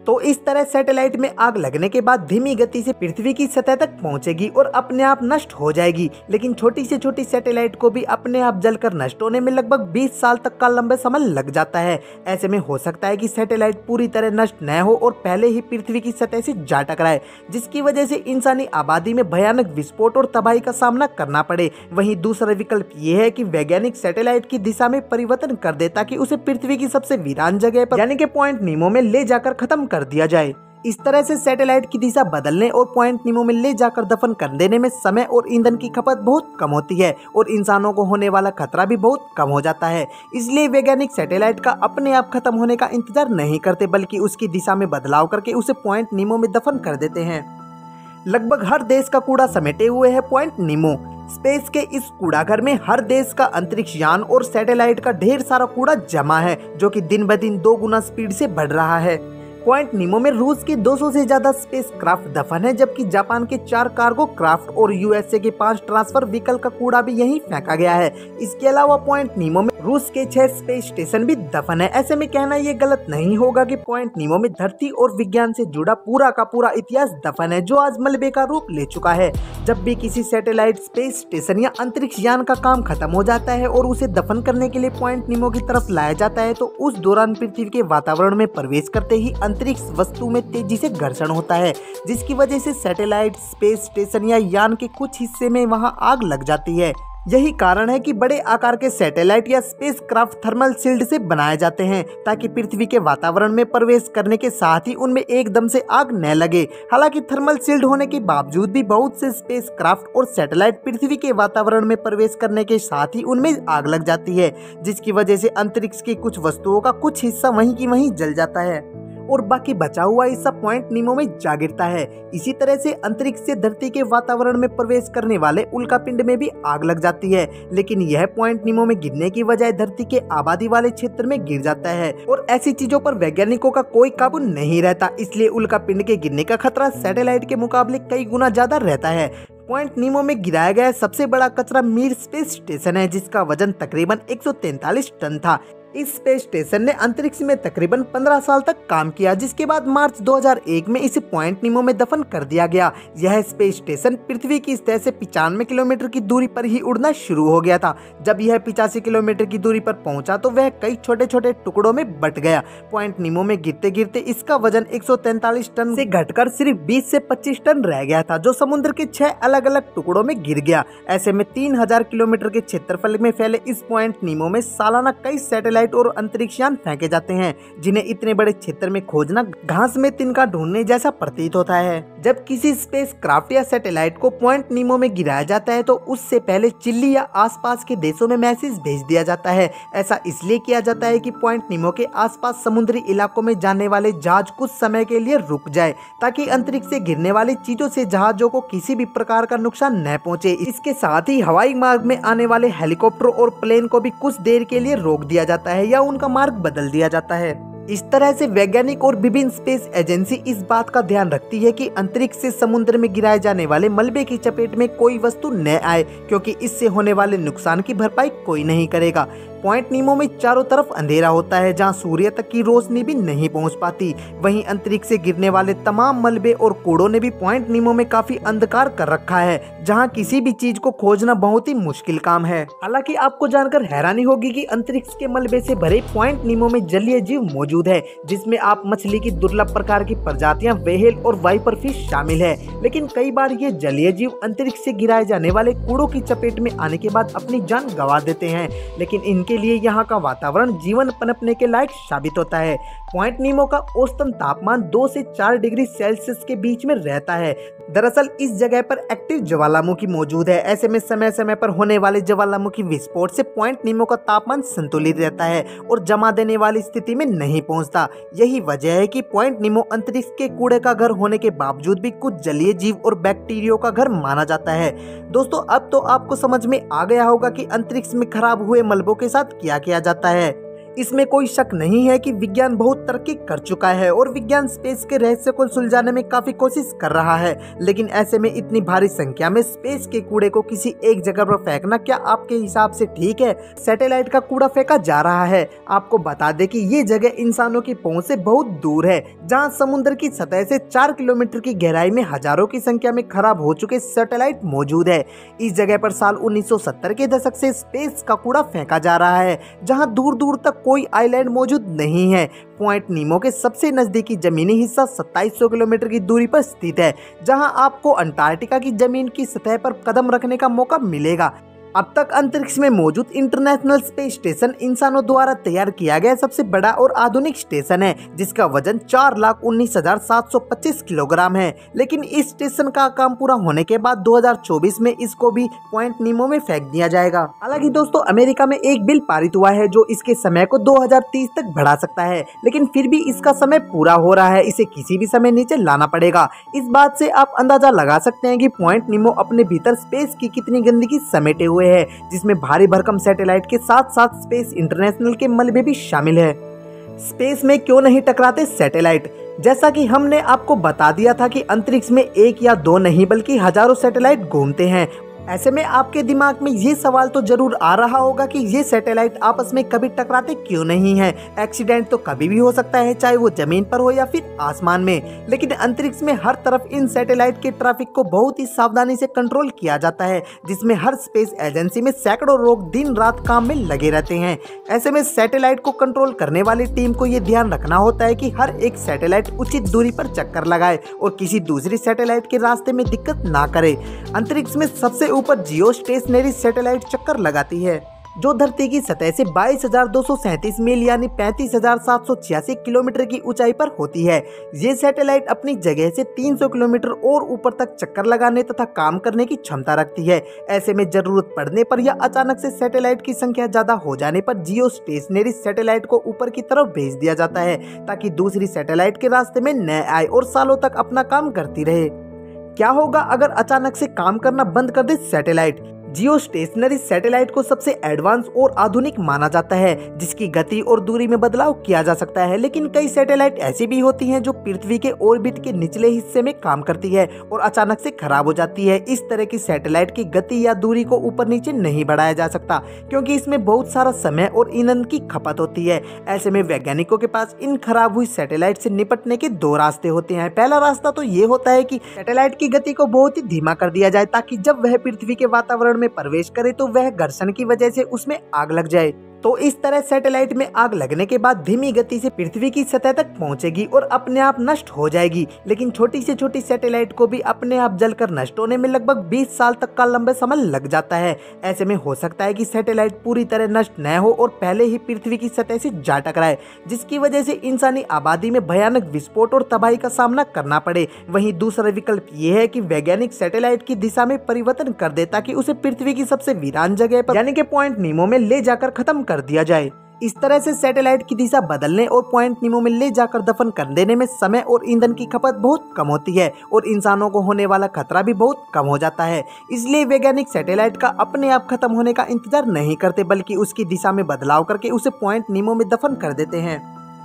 तो इस तरह सैटेलाइट में आग लगने के बाद धीमी गति से पृथ्वी की सतह तक पहुंचेगी और अपने आप नष्ट हो जाएगी। लेकिन छोटी से छोटी सैटेलाइट को भी अपने आप जलकर नष्ट होने में लगभग बीस साल तक का लंबा समय लग जाता है। ऐसे में हो सकता है कि सैटेलाइट पूरी तरह नष्ट न हो और पहले ही पृथ्वी की सतह से जा टकराए, जिसकी वजह से इंसानी आबादी में भयानक विस्फोट और तबाही का सामना करना पड़े। वहीं दूसरा विकल्प ये है कि वैज्ञानिक सैटेलाइट की दिशा में परिवर्तन कर दे ताकि उसे पृथ्वी की सबसे वीरान जगह पर यानी कि पॉइंट नीमो में ले जाकर खत्म कर दिया जाए। इस तरह से सैटेलाइट की दिशा बदलने और पॉइंट नीमो में ले जाकर दफन कर देने में समय और ईंधन की खपत बहुत कम होती है और इंसानों को होने वाला खतरा भी बहुत कम हो जाता है। इसलिए वैज्ञानिक सैटेलाइट का अपने आप खत्म होने का इंतजार नहीं करते, बल्कि उसकी दिशा में बदलाव करके उसे पॉइंट नीमो में दफन कर देते हैं। लगभग हर देश का कूड़ा समेटे हुए है पॉइंट नीमो। स्पेस के इस कूड़ाघर में हर देश का अंतरिक्ष यान और सैटेलाइट का ढेर सारा कूड़ा जमा है, जो कि दिन ब दिन दो गुना स्पीड से बढ़ रहा है। पॉइंट नीमो में रूस के दो सौ से ज्यादा स्पेस क्राफ्ट दफन है, जबकि जापान के चार कार्गो क्राफ्ट और यूएसए के पांच ट्रांसफर व्हीकल का कूड़ा भी यहीं फेंका गया है। इसके अलावा पॉइंट नीमो में रूस के छह स्पेस स्टेशन भी दफन है। ऐसे में कहना ये गलत नहीं होगा कि पॉइंट नीमो में धरती और विज्ञान से जुड़ा पूरा का पूरा इतिहास दफन है, जो आज मलबे का रूप ले चुका है। जब भी किसी सैटेलाइट, स्पेस स्टेशन या अंतरिक्ष यान का काम खत्म हो जाता है और उसे दफन करने के लिए पॉइंट नीमो की तरफ लाया जाता है, तो उस दौरान पृथ्वी के वातावरण में प्रवेश करते ही अंतरिक्ष वस्तु में तेजी से घर्षण होता है, जिसकी वजह से सैटेलाइट, स्पेस स्टेशन या यान के कुछ हिस्से में वहां आग लग जाती है। यही कारण है कि बड़े आकार के सैटेलाइट या स्पेस क्राफ्ट थर्मल शील्ड से बनाए जाते हैं, ताकि पृथ्वी के वातावरण में प्रवेश करने के साथ ही उनमें एकदम से आग न लगे। हालांकि थर्मल शील्ड होने के बावजूद भी बहुत से स्पेस क्राफ्ट और सैटेलाइट पृथ्वी के वातावरण में प्रवेश करने के साथ ही उनमें आग लग जाती है, जिसकी वजह से अंतरिक्ष की कुछ वस्तुओं का कुछ हिस्सा वहीं की वहीं जल जाता है और बाकी बचा हुआ हिस्सा पॉइंट नीमो में जा गिरता है। इसी तरह से अंतरिक्ष से धरती के वातावरण में प्रवेश करने वाले उल्कापिंड में भी आग लग जाती है, लेकिन यह पॉइंट नीमो में गिरने की बजाय धरती के आबादी वाले क्षेत्र में गिर जाता है और ऐसी चीजों पर वैज्ञानिकों का कोई काबू नहीं रहता। इसलिए उल्कापिंड के गिरने का खतरा सैटेलाइट के मुकाबले कई गुना ज्यादा रहता है। पॉइंट नीमो में गिराया गया सबसे बड़ा कचरा मीर स्पेस स्टेशन है, जिसका वजन तकरीबन एक सौ तैंतालीस टन था। इस स्पेस स्टेशन ने अंतरिक्ष में तकरीबन पंद्रह साल तक काम किया, जिसके बाद मार्च दो हज़ार एक में इसे पॉइंट नीमो में दफन कर दिया गया। यह स्पेस स्टेशन पृथ्वी की सतह से पिचानवे किलोमीटर की दूरी पर ही उड़ना शुरू हो गया था। जब यह पिचासी किलोमीटर की दूरी पर पहुंचा तो वह कई छोटे छोटे टुकड़ों में बट गया। पॉइंट नीमो में गिरते गिरते इसका वजन एक सौ तैंतालीस टन से घटकर सिर्फ बीस से पच्चीस टन रह गया था, जो समुद्र के छह अलग अलग टुकड़ों में गिर गया। ऐसे में तीन हजार किलोमीटर के क्षेत्रफल में फैले इस पॉइंट नीमो में सालाना कई सैटेलाइट और अंतरिक्ष यान फेंके जाते हैं, जिन्हें इतने बड़े क्षेत्र में खोजना घास में तिनका ढूंढने जैसा प्रतीत होता है। जब किसी स्पेस क्राफ्ट या सैटेलाइट को पॉइंट नीमो में गिराया जाता है तो उससे पहले चिल्ली या आसपास के देशों में मैसेज भेज दिया जाता है। ऐसा इसलिए किया जाता है कि पॉइंट नीमो के आसपास समुद्री इलाकों में जाने वाले जहाज कुछ समय के लिए रुक जाए, ताकि अंतरिक्ष से गिरने वाली चीजों से जहाजों को किसी भी प्रकार का नुकसान न पहुंचे। इसके साथ ही हवाई मार्ग में आने वाले हेलीकॉप्टर और प्लेन को भी कुछ देर के लिए रोक दिया जाता है या उनका मार्ग बदल दिया जाता है। इस तरह से वैज्ञानिक और विभिन्न स्पेस एजेंसी इस बात का ध्यान रखती है कि अंतरिक्ष से समुद्र में गिराए जाने वाले मलबे की चपेट में कोई वस्तु न आए, क्योंकि इससे होने वाले नुकसान की भरपाई कोई नहीं करेगा। पॉइंट नीमो में चारों तरफ अंधेरा होता है, जहां सूर्य तक की रोशनी भी नहीं पहुंच पाती। वहीं अंतरिक्ष से गिरने वाले तमाम मलबे और कूड़ों ने भी पॉइंट नीमो में काफी अंधकार कर रखा है, जहां किसी भी चीज को खोजना बहुत ही मुश्किल काम है। हालांकि आपको जानकर हैरानी होगी कि अंतरिक्ष के मलबे से भरे पॉइंट नीमो में जलीय जीव मौजूद है, जिसमें आप मछली की दुर्लभ प्रकार की प्रजातियां, व्हेल और वाइपर फिश शामिल है। लेकिन कई बार ये जलीय जीव अंतरिक्ष से गिराए जाने वाले कूड़ों की चपेट में आने के बाद अपनी जान गंवा देते हैं, लेकिन इनके के लिए यहाँ का वातावरण जीवन पनपने के लायक साबित होता है। पॉइंट नीमो का औसतन तापमान दो से चार डिग्री सेल्सियस के बीच में रहता है। दरअसल इस जगह पर एक्टिव ज्वालामुखी मौजूद है। ऐसे में समय समय पर होने वाले ज्वालामुखी विस्फोट से पॉइंट नीमो का तापमान संतुलित रहता है और जमा देने वाली स्थिति में नहीं पहुंचता। यही वजह है कि पॉइंट नीमो अंतरिक्ष के कूड़े का घर होने के बावजूद भी कुछ जलीय जीव और बैक्टीरियो का घर माना जाता है। दोस्तों, अब तो आपको समझ में आ गया होगा कि अंतरिक्ष में खराब हुए मलबों के साथ क्या किया जाता है। इसमें कोई शक नहीं है कि विज्ञान बहुत तरक्की कर चुका है और विज्ञान स्पेस के रहस्य को सुलझाने में काफी कोशिश कर रहा है, लेकिन ऐसे में इतनी भारी संख्या में स्पेस के कूड़े को किसी एक जगह पर फेंकना क्या आपके हिसाब से ठीक है? सैटेलाइट का कूड़ा फेंका जा रहा है। आपको बता दें कि ये जगह इंसानों की पहुंच से बहुत दूर है, जहां समुद्र की सतह से चार किलोमीटर की गहराई में हजारों की संख्या में खराब हो चुके सैटेलाइट मौजूद है। इस जगह पर साल उन्नीस सौ सत्तर के दशक से स्पेस का कूड़ा फेंका जा रहा है, जहां दूर दूर तक कोई आइलैंड मौजूद नहीं है। पॉइंट नीमो के सबसे नजदीकी जमीनी हिस्सा सत्ताईस सौ किलोमीटर की दूरी पर स्थित है, जहां आपको अंटार्कटिका की जमीन की सतह पर कदम रखने का मौका मिलेगा। अब तक अंतरिक्ष में मौजूद इंटरनेशनल स्पेस स्टेशन इंसानों द्वारा तैयार किया गया सबसे बड़ा और आधुनिक स्टेशन है, जिसका वजन चार लाख उन्नीस हजार सात सौ पच्चीस किलोग्राम है। लेकिन इस स्टेशन का काम पूरा होने के बाद दो हजार चौबीस में इसको भी पॉइंट नीमो में फेंक दिया जाएगा। हालांकि दोस्तों, अमेरिका में एक बिल पारित हुआ है जो इसके समय को दो हजार तीस तक बढ़ा सकता है, लेकिन फिर भी इसका समय पूरा हो रहा है, इसे किसी भी समय नीचे लाना पड़ेगा। इस बात से आप अंदाजा लगा सकते हैं कि पॉइंट नीमो अपने भीतर स्पेस की कितनी गंदगी समेटे हुए है, जिसमें भारी भरकम सैटेलाइट के साथ साथ स्पेस इंटरनेशनल के मलबे भी शामिल है। स्पेस में क्यों नहीं टकराते सैटेलाइट? जैसा कि हमने आपको बता दिया था कि अंतरिक्ष में एक या दो नहीं बल्कि हजारों सैटेलाइट घूमते हैं। ऐसे में आपके दिमाग में ये सवाल तो जरूर आ रहा होगा कि ये सैटेलाइट आपस में कभी टकराते क्यों नहीं हैं? एक्सीडेंट तो कभी भी हो सकता है, चाहे वो जमीन पर हो या फिर आसमान में। लेकिन अंतरिक्ष में हर तरफ इन सैटेलाइट के ट्रैफिक को बहुत ही सावधानी से कंट्रोल किया जाता है, जिसमें हर स्पेस एजेंसी में सैकड़ों लोग दिन रात काम में लगे रहते हैं। ऐसे में सैटेलाइट को कंट्रोल करने वाली टीम को ये ध्यान रखना होता है कि हर एक सैटेलाइट उचित दूरी पर चक्कर लगाए और किसी दूसरी सैटेलाइट के रास्ते में दिक्कत ना करे। अंतरिक्ष में सबसे ऊपर जियो स्टेशनरी सैटेलाइट चक्कर लगाती है, जो धरती की सतह से बाईस हजार दो सौ सैंतीस मील यानी पैंतीस हजार सात सौ छियासी किलोमीटर की ऊंचाई पर होती है। ये सैटेलाइट अपनी जगह से तीन सौ किलोमीटर और ऊपर तक चक्कर लगाने तथा काम करने की क्षमता रखती है। ऐसे में जरूरत पड़ने पर या अचानक से सैटेलाइट की संख्या ज्यादा हो जाने पर जियो स्टेशनरी सैटेलाइट को ऊपर की तरफ भेज दिया जाता है, ताकि दूसरी सैटेलाइट के रास्ते में न आए और सालों तक अपना काम करती रहे। क्या होगा अगर अचानक से काम करना बंद कर दे सैटेलाइट? जियो स्टेशनरी सैटेलाइट को सबसे एडवांस और आधुनिक माना जाता है, जिसकी गति और दूरी में बदलाव किया जा सकता है। लेकिन कई सैटेलाइट ऐसी भी होती हैं जो पृथ्वी के ऑर्बिट के निचले हिस्से में काम करती है और अचानक से खराब हो जाती है। इस तरह की सैटेलाइट की गति या दूरी को ऊपर नीचे नहीं बढ़ाया जा सकता, क्योंकि इसमें बहुत सारा समय और ईंधन की खपत होती है। ऐसे में वैज्ञानिकों के पास इन खराब हुई सैटेलाइट से निपटने के दो रास्ते होते हैं। पहला रास्ता तो ये होता है कि सैटेलाइट की गति को बहुत ही धीमा कर दिया जाए, ताकि जब वह पृथ्वी के वातावरण में प्रवेश करे तो वह घर्षण की वजह से उसमें आग लग जाए। तो इस तरह सैटेलाइट में आग लगने के बाद धीमी गति से पृथ्वी की सतह तक पहुंचेगी और अपने आप नष्ट हो जाएगी। लेकिन छोटी से छोटी सैटेलाइट को भी अपने आप जलकर नष्ट होने में लगभग बीस साल तक का लंबा समय लग जाता है। ऐसे में हो सकता है कि सैटेलाइट पूरी तरह नष्ट न हो और पहले ही पृथ्वी की सतह से जा टकराए, जिसकी वजह से इंसानी आबादी में भयानक विस्फोट और तबाही का सामना करना पड़े। वहीं दूसरा विकल्प ये है कि वैज्ञानिक सैटेलाइट की दिशा में परिवर्तन कर दे, ताकि उसे पृथ्वी की सबसे वीरान जगह पर यानी कि पॉइंट नीमो में ले जाकर खत्म कर दिया जाए। इस तरह से सैटेलाइट की दिशा बदलने और पॉइंट नीमो में ले जाकर दफन कर देने में समय और ईंधन की खपत बहुत कम होती है और इंसानों को होने वाला खतरा भी बहुत कम हो जाता है। इसलिए वैज्ञानिक सैटेलाइट का अपने आप खत्म होने का इंतजार नहीं करते, बल्कि उसकी दिशा में बदलाव करके उसे पॉइंट नीमो में दफन कर देते हैं।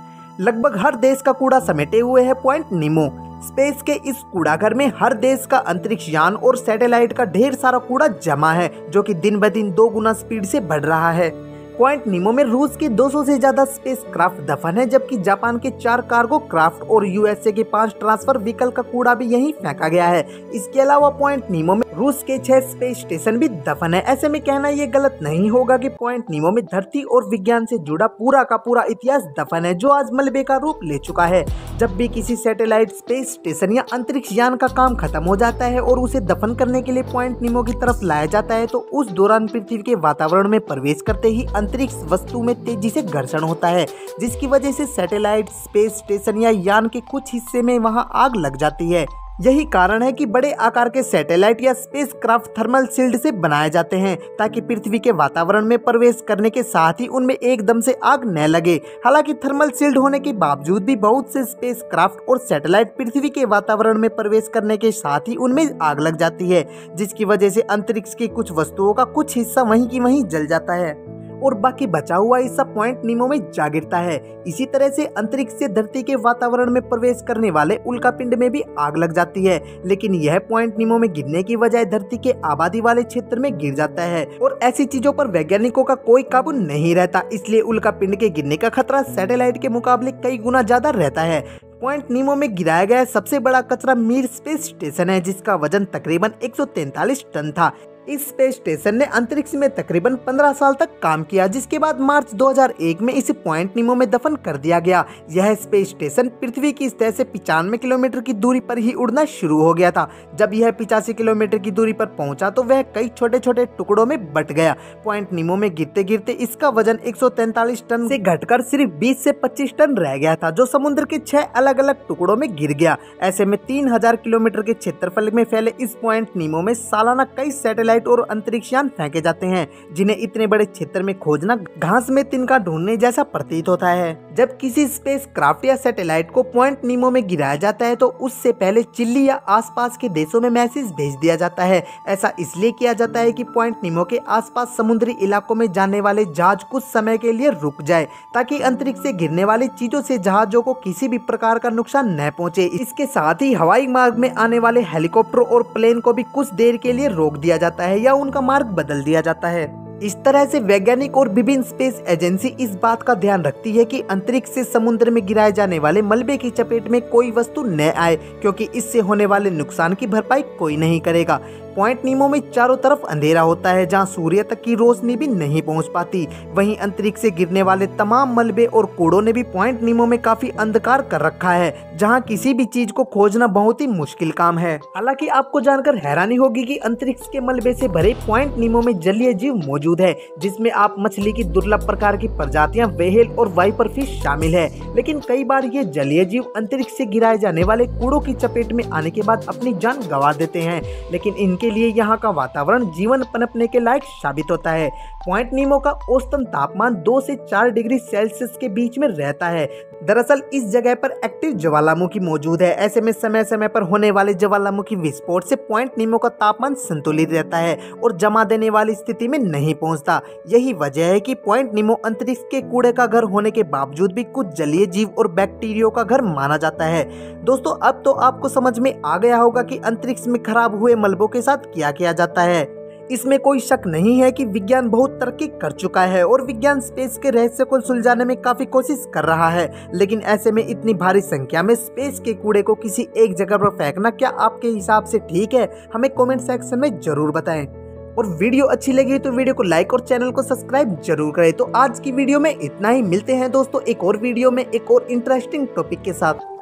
लगभग हर देश का कूड़ा समेटे हुए है पॉइंट नीमो। स्पेस के इस कूड़ाघर में हर देश का अंतरिक्ष यान और सैटेलाइट का ढेर सारा कूड़ा जमा है, जो कि दिन ब दिन दो गुना स्पीड से बढ़ रहा है। पॉइंट नीमो में रूस के दो सौ से ज्यादा स्पेस क्राफ्ट दफन है, जबकि जापान के चार कार्गो क्राफ्ट और यूएसए के पांच ट्रांसफर व्हीकल का कूड़ा भी यहीं फेंका गया है। इसके अलावा पॉइंट नीमो में रूस के छह स्पेस स्टेशन भी दफन है। ऐसे में कहना ये गलत नहीं होगा कि पॉइंट नीमो में धरती और विज्ञान से जुड़ा पूरा का पूरा इतिहास दफन है, जो आज मलबे का रूप ले चुका है। जब भी किसी सैटेलाइट, स्पेस स्टेशन या अंतरिक्ष यान का काम खत्म हो जाता है और उसे दफन करने के लिए पॉइंट नीमो की तरफ लाया जाता है, तो उस दौरान पृथ्वी के वातावरण में प्रवेश करते ही अंतरिक्ष वस्तु में तेजी से घर्षण होता है, जिसकी वजह से सैटेलाइट, स्पेस स्टेशन या यान के कुछ हिस्से में वहां आग लग जाती है। यही कारण है कि बड़े आकार के सैटेलाइट या स्पेस क्राफ्ट थर्मल शील्ड से बनाए जाते हैं, ताकि पृथ्वी के वातावरण में प्रवेश करने के साथ ही उनमें एकदम से आग न लगे। हालांकि थर्मल शील्ड होने के बावजूद भी बहुत से स्पेस क्राफ्ट और सैटेलाइट पृथ्वी के वातावरण में प्रवेश करने के साथ ही उनमें आग लग जाती है, जिसकी वजह से अंतरिक्ष की कुछ वस्तुओं का कुछ हिस्सा वहीं की वहीं जल जाता है। और बाकी बचा हुआ हिस्सा पॉइंट नीमो में जा गिरता है। इसी तरह से अंतरिक्ष से धरती के वातावरण में प्रवेश करने वाले उल्कापिंड में भी आग लग जाती है, लेकिन यह पॉइंट नीमो में गिरने की बजाय धरती के आबादी वाले क्षेत्र में गिर जाता है और ऐसी चीजों पर वैज्ञानिकों का कोई काबू नहीं रहता। इसलिए उल्कापिंड के गिरने का खतरा सैटेलाइट के मुकाबले कई गुना ज्यादा रहता है। पॉइंट नीमो में गिराया गया सबसे बड़ा कचरा मीर स्पेस स्टेशन है, जिसका वजन तकरीबन एक सौ तैंतालीस टन था। इस स्पेस स्टेशन ने अंतरिक्ष में तकरीबन पंद्रह साल तक काम किया, जिसके बाद मार्च दो हज़ार एक में इसे पॉइंट नीमो में दफन कर दिया गया। यह स्पेस स्टेशन पृथ्वी की सतह से पिचानवे किलोमीटर की दूरी पर ही उड़ना शुरू हो गया था। जब यह पिचासी किलोमीटर की दूरी पर पहुंचा तो वह कई छोटे छोटे टुकड़ों में बट गया। पॉइंट नीमो में गिरते गिरते इसका वजन एक सौ तैंतालीस टन से घटकर सिर्फ बीस से पच्चीस टन रह गया था, जो समुद्र के छह अलग अलग टुकड़ों में गिर गया। ऐसे में तीन हजार किलोमीटर के क्षेत्रफल में फैले इस पॉइंट नीमो में सालाना कई सैटेलाइट और अंतरिक्ष यान फेंके जाते हैं, जिन्हें इतने बड़े क्षेत्र में खोजना घास में तिनका ढूंढने जैसा प्रतीत होता है। जब किसी स्पेस क्राफ्ट या सैटेलाइट को पॉइंट नीमो में गिराया जाता है तो उससे पहले चिल्ली या आसपास के देशों में मैसेज भेज दिया जाता है। ऐसा इसलिए किया जाता है कि पॉइंट नीमो के आसपास समुद्री इलाकों में जाने वाले जहाज कुछ समय के लिए रुक जाए, ताकि अंतरिक्ष से गिरने वाली चीजों से जहाजों को किसी भी प्रकार का नुकसान न पहुंचे। इसके साथ ही हवाई मार्ग में आने वाले हेलीकॉप्टर और प्लेन को भी कुछ देर के लिए रोक दिया जाता है या उनका मार्ग बदल दिया जाता है। इस तरह से वैज्ञानिक और विभिन्न स्पेस एजेंसी इस बात का ध्यान रखती है कि अंतरिक्ष से समुद्र में गिराए जाने वाले मलबे की चपेट में कोई वस्तु न आए, क्योंकि इससे होने वाले नुकसान की भरपाई कोई नहीं करेगा। पॉइंट नीमो में चारों तरफ अंधेरा होता है, जहां सूर्य तक की रोशनी भी नहीं पहुंच पाती। वहीं अंतरिक्ष से गिरने वाले तमाम मलबे और कूड़ों ने भी पॉइंट नीमो में काफी अंधकार कर रखा है, जहां किसी भी चीज को खोजना बहुत ही मुश्किल काम है। हालांकि आपको जानकर हैरानी होगी कि अंतरिक्ष के मलबे से भरे पॉइंट नीमो में जलीय जीव मौजूद है, जिसमें आप मछली की दुर्लभ प्रकार की प्रजातियां, व्हेल और वाइपर फिश शामिल है। लेकिन कई बार ये जलीय जीव अंतरिक्ष से गिराए जाने वाले कूड़ों की चपेट में आने के बाद अपनी जान गंवा देते हैं, लेकिन इनके लिए यहाँ का वातावरण जीवन पनपने के लायक साबित होता है। पॉइंट नीमो का औसतन तापमान दो से चार डिग्री सेल्सियस के बीच में रहता है। दरअसल इस जगह पर एक्टिव ज्वालामुखी मौजूद है। ऐसे में समय समय पर होने वाले ज्वालामुखी विस्फोट से पॉइंट नीमो का तापमान संतुलित रहता है और जमा देने वाली स्थिति में नहीं पहुंचता। यही वजह है कि पॉइंट नीमो अंतरिक्ष के कूड़े का घर होने के बावजूद भी कुछ जलीय जीव और बैक्टीरिया का घर माना जाता है। दोस्तों, अब तो आपको समझ में आ गया होगा कि अंतरिक्ष में खराब हुए मलबों के साथ क्या किया जाता है। इसमें कोई शक नहीं है कि विज्ञान बहुत तरक्की कर चुका है और विज्ञान स्पेस के रहस्य को सुलझाने में काफी कोशिश कर रहा है, लेकिन ऐसे में इतनी भारी संख्या में स्पेस के कूड़े को किसी एक जगह पर फेंकना क्या आपके हिसाब से ठीक है? हमें कमेंट सेक्शन में जरूर बताएं। और वीडियो अच्छी लगी तो वीडियो को लाइक और चैनल को सब्सक्राइब जरूर करें। तो आज की वीडियो में इतना ही। मिलते हैं दोस्तों एक और वीडियो में एक और इंटरेस्टिंग टॉपिक के साथ।